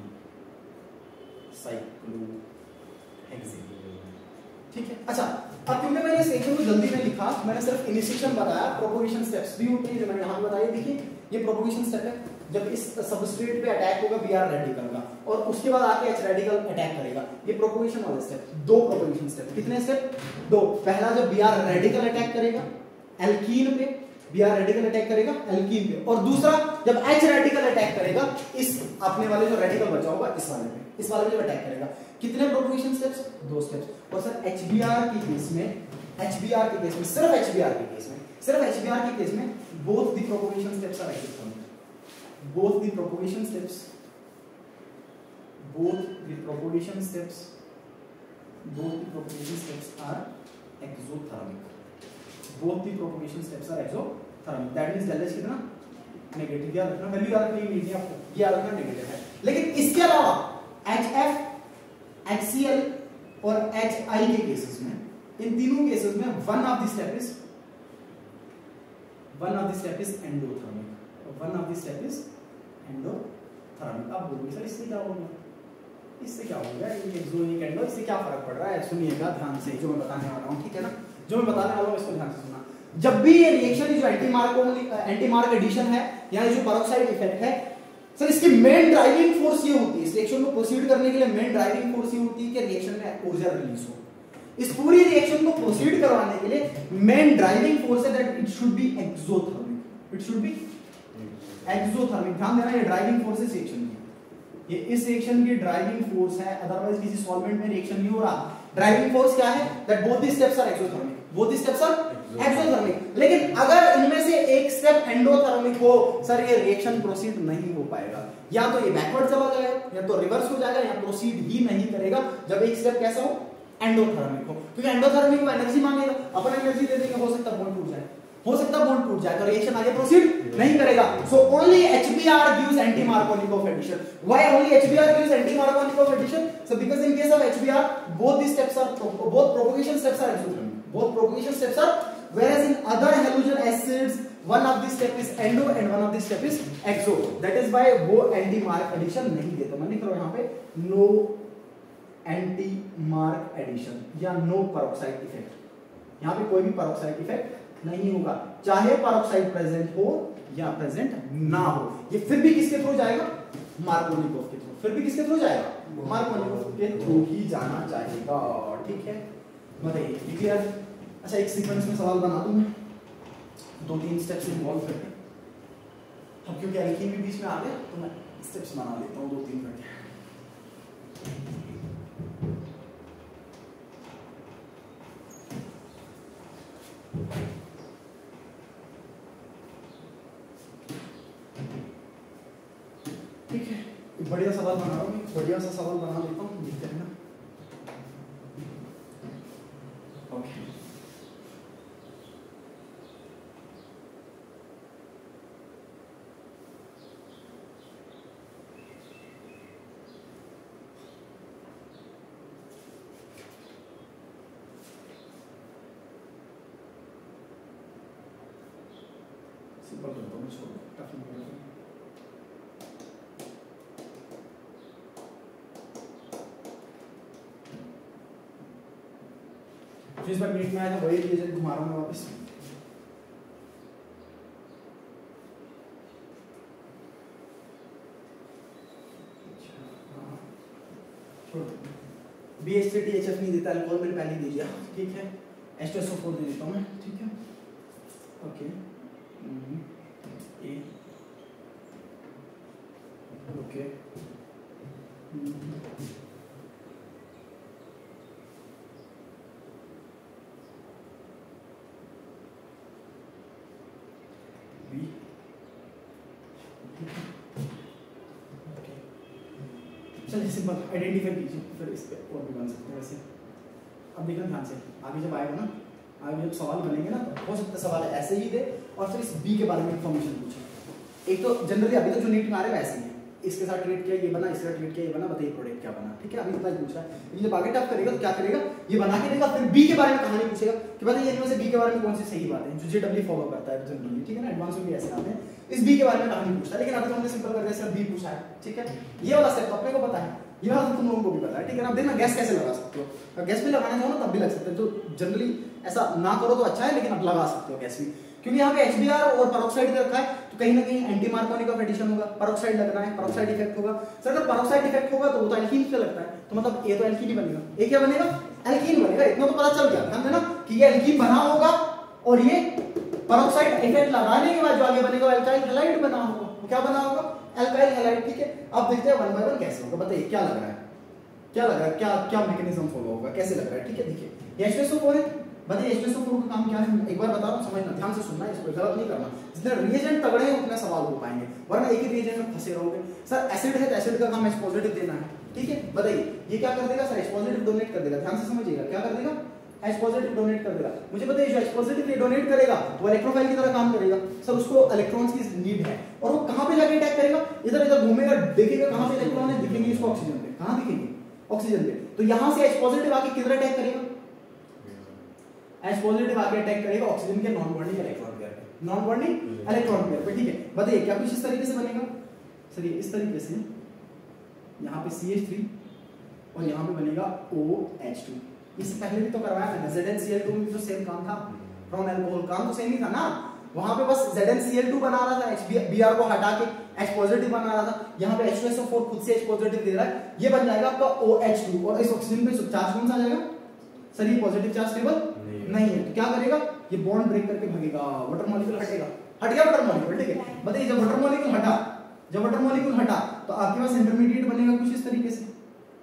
cyclohexane, ठीक है। अच्छा अब क्योंकि मैंने इस सेक्शन को जल्दी में लिखा, मैंने सिर्फ इनिशिएशन बताया, प्रोपोगेशन स्टेप्स भी होते हैं जो मैंने यहां बताया, देखिए ये प्रोपोगेशन स्टेप है, जब इस सबस्ट्रेट पे अटैक होगा बीआर रेडिकल का, और उसके बाद आके एच रेडिकल अटैक करेगा, ये प्रोपोगेशन वाले स्टेप, दो प्रोपोगेशन स्टेप, कितने स्टेप, दो। पहला जब बीआर रेडिकल अटैक करेगा एल्कीन पे, बीआर रेडिकल अटैक करेगा एल्कीन पे, और दूसरा जब एच रेडिकल अटैक करेगा इस अपने वाले जो रेडिकल बचा होगा इस वाले पे, इस वाले पे जब अटैक करेगा, कितने प्रोपोगेशन स्टेप्स, दो स्टेप्स। और सर एचबीआर के केस में, एचबीआर के केस में, सिर्फ एचबीआर के केस में, सिर्फ एचबीआर के केस में both the propagation steps are active, both the propagation steps both the propagation steps both the propagation steps are exothermic, both the propagation steps are exothermic, that means delta कितना negative, याद रखना value याद रखनी नहीं आपको, ये याद रखना नेगेटिव है। लेकिन इसके अलावा H F, H C L और H I के केसेस में, इन तीनों केसेस में one of the step is one of the step is endothermic, one of the step is endothermic. अब बोलोगे सर इससे क्या होगा, इससे क्या होगा, ये एक्सो ये एंडो, इससे क्या फर्क पड़ रहा है, सुनिएगा ध्यान से जो मैं बताने वाला हूं, ठीक है ना। जो मैं बताने वाला हूं इसको ध्यान से सुनना। जब भी ये रिएक्शन जो anti mark anti mark addition है या जो पेरोक्साइड इफेक्ट है, सर इसकी मेन ड्राइविंग फोर्स ये होती है, इस रिएक्शन को प्रोसीड करने के लिए मेन ड्राइविंग फोर्स ये होती है कि रिएक्शन में ऊर्जा रिलीज हो। इस पूरी रिएक्शन को प्रोसीड करवाने के लिए मेन ड्राइविंग फोर्स है that it should be exothermic, it should be exothermic. ध्यान देना ये ड्राइविंग फोर्स इस रिएक्शन की, ये इस रिएक्शन की ड्राइविंग फोर्स है, अदरवाइज किसी सॉल्वेंट में रिएक्शन नहीं हो रहा। ड्राइविंग फोर्स क्या है, that both the steps are exothermic, both the steps are exothermic. लेकिन अगर इनमें से एक स्टेप एंडोथर्मिक हो, सर ये रिएक्शन प्रोसीड नहीं हो पाएगा, या तो ये बैकवर्ड चला जाएगा या तो रिवर्स हो जाएगा या प्रोसीड ही नहीं करेगा जब एक स्टेप कैसा हो, एंडोथर्मिक हो। क्योंकि एंडोथर्मिक में एनर्जी मांगेगा, अपन एनर्जी दे देंगे, हो सकता है बॉन्ड टूट जाए, हो सकता है बॉन्ड टूट जाए तो रिएक्शन आगे प्रोसीड नहीं करेगा। So only HBr gives anti Markovnikov addition. Why only HBr gives anti Markovnikov addition? So because in case of HBr both the steps are both propagation steps are exothermic, both propagation steps are, whereas in other halogen acids one of the step is endo and one of the step is exo, that is why वो anti mark addition नहीं देता। मैं लिख रहा हूं यहाँ पे no anti mark addition या no peroxide effect, यहाँ पे कोई भी peroxide effect नहीं होगा, चाहे peroxide present हो या present ना हो, ये फिर भी किसके थ्रू जाएगा, मार्कोनिकोव के थ्रू, फिर भी किसके थ्रू जाएगा, मार्कोनिकोव के थ्रू ही जाना चाहिएगा, ठीक है। बताइए क्लियर? अच्छा एक सीक्वेंस में सवाल बना दूं मैं, दो तीन स्टेप्स इन्वॉल्व करके, अब क्योंकि एल्कीन भी बीच में आ गया तो मैं स्टेप्स बना लेता हूं दो तीन करके। ठीक है, एक बढ़िया सवाल बना रहा हूं, बढ़िया सा सवाल बना लेता हूं, देखते हैं ना। ओके सिंपल करता हूँ, छोड़ो टफ नहीं करता। जिस बार मीट में आया था वही रिएजेंट घुमा रहा हूँ मैं वापस। छोड़ B H three T H F नहीं देता, अल्कोहल मैंने पहले दे दिया, ठीक है। H two S O four दे देता हूँ मैं, ठीक है, ओके, ए, ओके, बी, चलिए सिंपल आइडेंटिफाई कीजिए, फिर इस पे और भी बन सकते हैं वैसे। अब देखना ध्यान से, आगे जब आएगा ना, आगे जब सवाल बनेंगे ना, तो हो सकता है सवाल ऐसे ही दे और फिर इस बी के बारे में इन्फॉर्मेशन पूछे। एक तो जनरली अभी तो जो नीट में आ रहे हैं वैसे ही है, इसके साथ ट्रीट किया ये बना, इसके साथ ट्रीट किया ये बना, बताइए प्रोडक्ट क्या बना, ठीक है, अभी तो पूछ रहा है। लेकिन जब आगे टफ करेगा तो क्या करेगा, ये बना के देगा, फिर बी के बारे में कहानी पूछेगा कि बताइए इनमें से बी के बारे में कौन सी सही बात है, जो जेडब्ल्यू फॉलो करता है जनरली, ठीक है ना, एडवांस में भी ऐसे आते हैं, इस बी के बारे में कहानी पूछता है। लेकिन अभी तो हमने सिंपल कर दिया, सिर्फ बी पूछा है, ठीक है, ये वाला स्टेप अपने को पता है, ये वाला तुम लोगों को भी पता है, ठीक है ना। अब देखना गैस कैसे लगा सकते हो, गैस भी लगाना चाहो ना तब भी लग सकते हैं, तो जनरली ऐसा ना करो तो अच्छा है, लेकिन अब लगा सकते हो गैस भी, क्योंकि यहाँ पे एचबीआर और पेरोक्साइड रखा है, तो कहीं ना कहीं एंटी मार्कोनी का एडिशन होगा, पेरोक्साइड लगना है, पेरोक्साइड इफेक्ट होगा। सर अगर पेरोक्साइड इफेक्ट होगा तो वो तो एल्कीन से लगता है, तो मतलब ये तो एल्कीन ही बनेगा, ये क्या बनेगा, एल्कीन बनेगा, इतना तो पता चल गया। ध्यान देना कि ये एल्कीन बना होगा और ये पेरोक्साइड इफेक्ट लगाने के बाद जो आगे बनेगा एल्काइल हैलाइड बना होगा, वो क्या बना होगा, एल्काइल हैलाइड, ठीक है। अब देखते हैं वन बाय वन कैसे होगा, बताइए क्या लग रहा है, क्या लग रहा है, क्या क्या मैकेनिज्म फॉलो होगा, कैसे लग रहा है, ठीक है। देखिए ये H two S O four है, बताइए H two S O four का काम क्या है, एक बार बता रहा हूं, समझना, ध्यान से सुनना, इसको गलत नहीं करना। जितने रिएजेंट तगड़े हैं उतने सवाल हो पाएंगे, वरना एक ही रिएजेंट में फंसे रहोगे। सर एसिड है तो एसिड का काम एच पॉजिटिव देना है, ठीक है, बताइए ये क्या कर देगा, सर एच पॉजिटिव डोनेट कर देगा, ध्यान से समझिएगा, क्या कर देगा, एच पॉजिटिव डोनेट कर देगा। मुझे बताइए जो एच पॉजिटिव डोनेट करेगा वो इलेक्ट्रोफाइल की तरह काम करेगा, सर उसको इलेक्ट्रॉन्स की नीड है, और वो कहां पे जाके अटैक करेगा, इधर इधर घूमेगा, देखेगा कहां पे इलेक्ट्रॉन है, दिखेंगे इसको ऑक्सीजन पे, कहां दिखेंगे, ऑक्सीजन पे, तो यहां से एच पॉजिटिव आके किधर अटैक करेगा, एच पॉजिटिव आके अटैक करेगा ऑक्सीजन के नॉन बॉन्डिंग इलेक्ट्रॉन पेयर पे, नॉन बॉन्डिंग इलेक्ट्रॉन पेयर पे, ठीक है। बताइए क्या कुछ इस तरीके से बनेगा, सर ये इस तरीके से, यहां पे सी एच थ्री और यहां पे बनेगा ओ एच टू। इससे पहले भी तो करवाया मैंने, Z N C L two में भी तो सेम काम था, फ्रॉम अल्कोहल काम तो सेम ही था ना, वहां पे बस Z N C L two बना रहा था, एच बी आर को हटा के H पॉजिटिव बना रहा था, यहाँ पे H two S O four खुद से H पॉजिटिव दे रहा है, ये बन जाएगा आपका ओ एच टू, और इस ऑक्सीजन पे चार्ज कौन सा आ जाएगा, सर ये पॉजिटिव चार्ज स्टेबल नहीं, नहीं है, तो क्या करेगा, ये बॉन्ड ब्रेक करके भागेगा, वाटर मॉलिक्यूल हटेगा, हट गया वाटर मॉलिक्यूल, ठीक है। बताइए जब वाटर मॉलिक्यूल हटा, जब वाटर मॉलिक्यूल हटा तो आपके पास इंटरमीडिएट बनेगा कुछ इस तरीके से,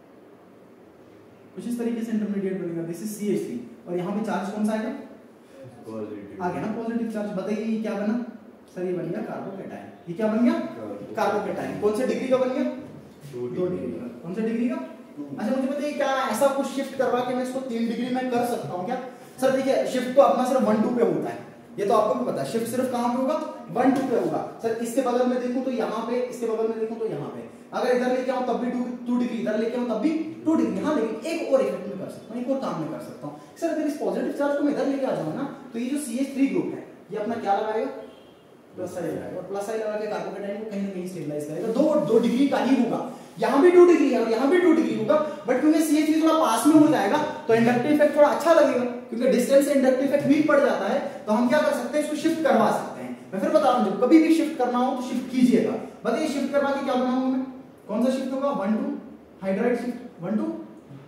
कुछ इस तरीके से इंटरमीडिएट बनेगा, this is C H three, और यहाँ पे चार्ज कौन सा आएगा, पॉजिटिव आ गया ना, पॉजिटिव चार्ज। बताइए ये क्या बना, सर ये बन गया कार्बोकैटायन, ये क्या बन गया, कार्बोकैटायन, कौन से डिग्री का बन गया, दो डिग्री का, कौन से डिग्री का। अच्छा मुझे बताइए क्या ऐसा कुछ शिफ्ट करवा के मैं इसको तीन डिग्री में कर सकता हूँ क्या, सर देखिए शिफ्ट तो अपना सिर्फ वन टू पे होता है, ये तो आपको भी पता है, शिफ्ट सिर्फ कहां पे होगा, वन टू पे होगा। सर इसके बगल में देखूं तो यहाँ पे, इसके बगल में देखूं तो यहाँ पे, अगर इधर लेके आऊं तब भी टू टू डिग्री, इधर लेके आऊं तब भी टू डिग्री, हाँ लेकिन एक और इफेक्ट में कर सकता हूँ, एक और काम में कर सकता हूँ। सर अगर इस पॉजिटिव चार्ज को मैं इधर लेके आ जाऊँ ना, तो ये जो सी एच थ्री ग्रुप है ये अपना क्या लगाएगा, प्लस आई लगाएगा, और प्लस आई लगा के कार्बोकैटायन को कहीं ना कहीं स्टेबलाइज करेगा, दो दो डिग्री का ही होगा, यहाँ भी टू डिग्री है और यहाँ भी टू डिग्री होगा, बट क्योंकि सी एच थ्री थोड़ा पास में हो जाएगा तो इंडक्टिव इफेक्ट थोड़ा अच्छा लगेगा, क्योंकि डिस्टेंस से इंडक्टिव इफेक्ट वीक पड़ जाता है, तो हम क्या कर सकते हैं, इसको शिफ्ट करवा सकते हैं। मैं फिर बता रहा हूँ, जब कभी भी शिफ्ट करना हो तो शिफ्ट कीजिएगा। बताइए शिफ्ट करवा के क्या बनाऊंगा मैं, कौन सा शिफ्ट होगा, one two hydride shift, one two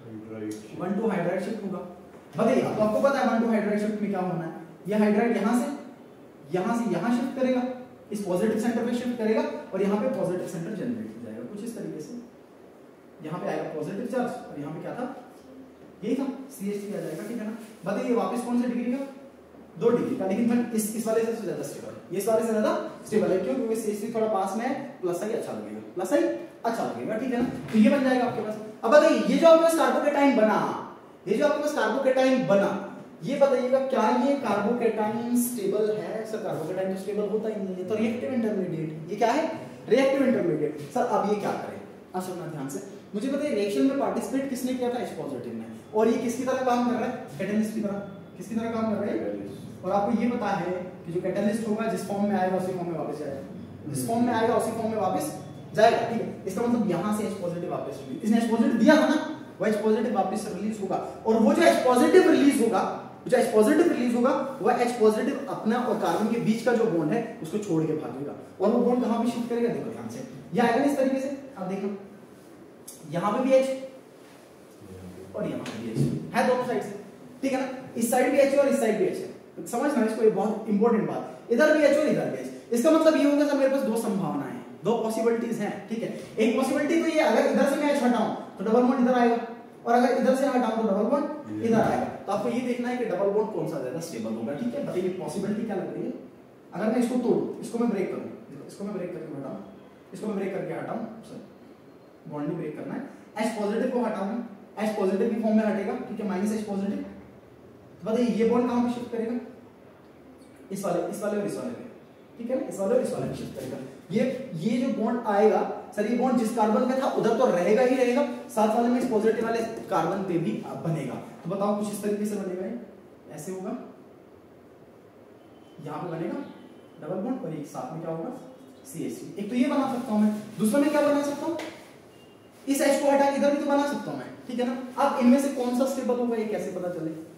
one two hydride shift होगा। बताइए तो आपको पता है वन टू हाइड्राइड शिफ्ट में क्या होना है, ये हाइड्राइड यहाँ से यहाँ से यहाँ शिफ्ट करेगा, इस पॉजिटिव सेंटर पे शिफ्ट करेगा, और यहाँ पे पॉजिटिव सेंटर जनरेट हो जाएगा कुछ इस तरीके से, यहाँ पे आएगा पॉजिटिव चार्ज और यहाँ पे क्या था, यही था, सी एच थ्री आ जाएगा, ठीक है ना। बताइए वापस कौन से डिग्री का, दो डिग्री का, लेकिन फिर इस इस वाले से ज्यादा स्टेबल है, ये इस वाले से ज्यादा स्टेबल है, क्यों, क्योंकि सी एच थ्री थोड़ा पास में है, प्लस आई अच्छा लगेगा, प्लस आई अच्छा लगेगा, ठीक है ना। तो ये बन जाएगा आपके पास। अब बताइए ये जो आपके पास कार्बोकैटायन बना, ये जो आपके पास कार्बोकैटायन बना, ये बताइएगा क्या ये कार्बोकैटायन स्टेबल है, सर कार्बोकैटायन तो स्टेबल होता ही नहीं है, तो रिएक्टिव इंटरमीडिएट, ये क्या है, रिएक्टिव इंटरमीडिएट। सर अब ये क्या करें, अब सुनना ध्यान से, मुझे बताइए रिएक्शन में पार्टिसिपेट किसने किया था, H पॉजिटिव ने, और ये किसकी तरह काम कर रहा है, कैटलिस्ट की तरह, किसकी तरह काम कर रहा है, और आपको ये पता है कि जो कैटलिस्ट होगा जिस फॉर्म में आएगा उसी फॉर्म में वापस जाएगा, जिस फॉर्म में आएगा उसी फॉर्म में वापस जाएगा, ठीक है। इसका मतलब यहाँ से H पॉजिटिव वापस रिलीज, इसने H पॉजिटिव दिया था ना, वो H पॉजिटिव वापस रिलीज होगा, और वो जो H पॉजिटिव रिलीज होगा, जो H पॉजिटिव रिलीज होगा, वो H पॉजिटिव अपना और कार्बन के बीच का जो बॉन्ड है उसको छोड़ के भागेगा, और वो बॉन्ड कहां पे शिफ्ट करेगा, देखो ध्यान से, ये आएगा इस तरीके से, अब देखो यहाँ पे भी H और यहाँ पे भी H है दोनों साइड से, ठीक है ना, इस साइड भी H है और इस साइड भी H है, समझना इसको, ये बहुत इंपॉर्टेंट बात, इधर भी H और इधर भी H। इसका मतलब ये होगा सर मेरे पास दो संभावनाएं हैं, दो पॉसिबिलिटीज हैं, ठीक है। एक पॉसिबिलिटी तो ये अगर इधर से मैं H हटाऊं तो डबल बॉन्ड इधर आएगा, और अगर इधर से हटाऊं तो डबल बॉन्ड इधर आएगा। तो आपको ये देखना है कि डबल बॉन्ड कौन सा ज्यादा स्टेबल होगा, ठीक है। बताइए पॉसिबिलिटी क्या लग रही है। अगर मैं इसको तोड़ूं, इसको मैं ब्रेक करूं, इसको मैं ब्रेक करके हटाऊं, इसको मैं ब्रेक करके हटाऊं, सर बॉन्ड नहीं ब्रेक करना है, H पॉजिटिव को हटाऊं, H पॉजिटिव की फॉर्म में हटेगा, ठीक है, माइनस H पॉजिटिव। तो बताइए ये बॉन्ड कहां पे शिफ्ट करेगा, इस वाले इस वाले और इस वाले पे, ठीक है ना, इस वाले और इस वाले पे शिफ्ट करेगा। ये ये जो बॉन्ड आएगा सर, ये बॉन्ड जिस कार्बन पे था उधर तो रहेगा ही रहेगा, साथ वाले में इस पॉजिटिव वाले कार्बन पे भी बनेगा। तो बताओ कुछ इस तरीके से बनेगा, ये ऐसे होगा, यहां पे बनेगा डबल बॉन्ड और एक साथ में क्या होगा सी एच थ्री। एक तो ये बना सकता हूं मैं, दूसरा में क्या बना सकता हूं, इस H को हटा के इधर भी तो बना सकता हूं मैं, ठीक है ना। अब इनमें से कौन सा स्टेबल होगा ये कैसे पता चले,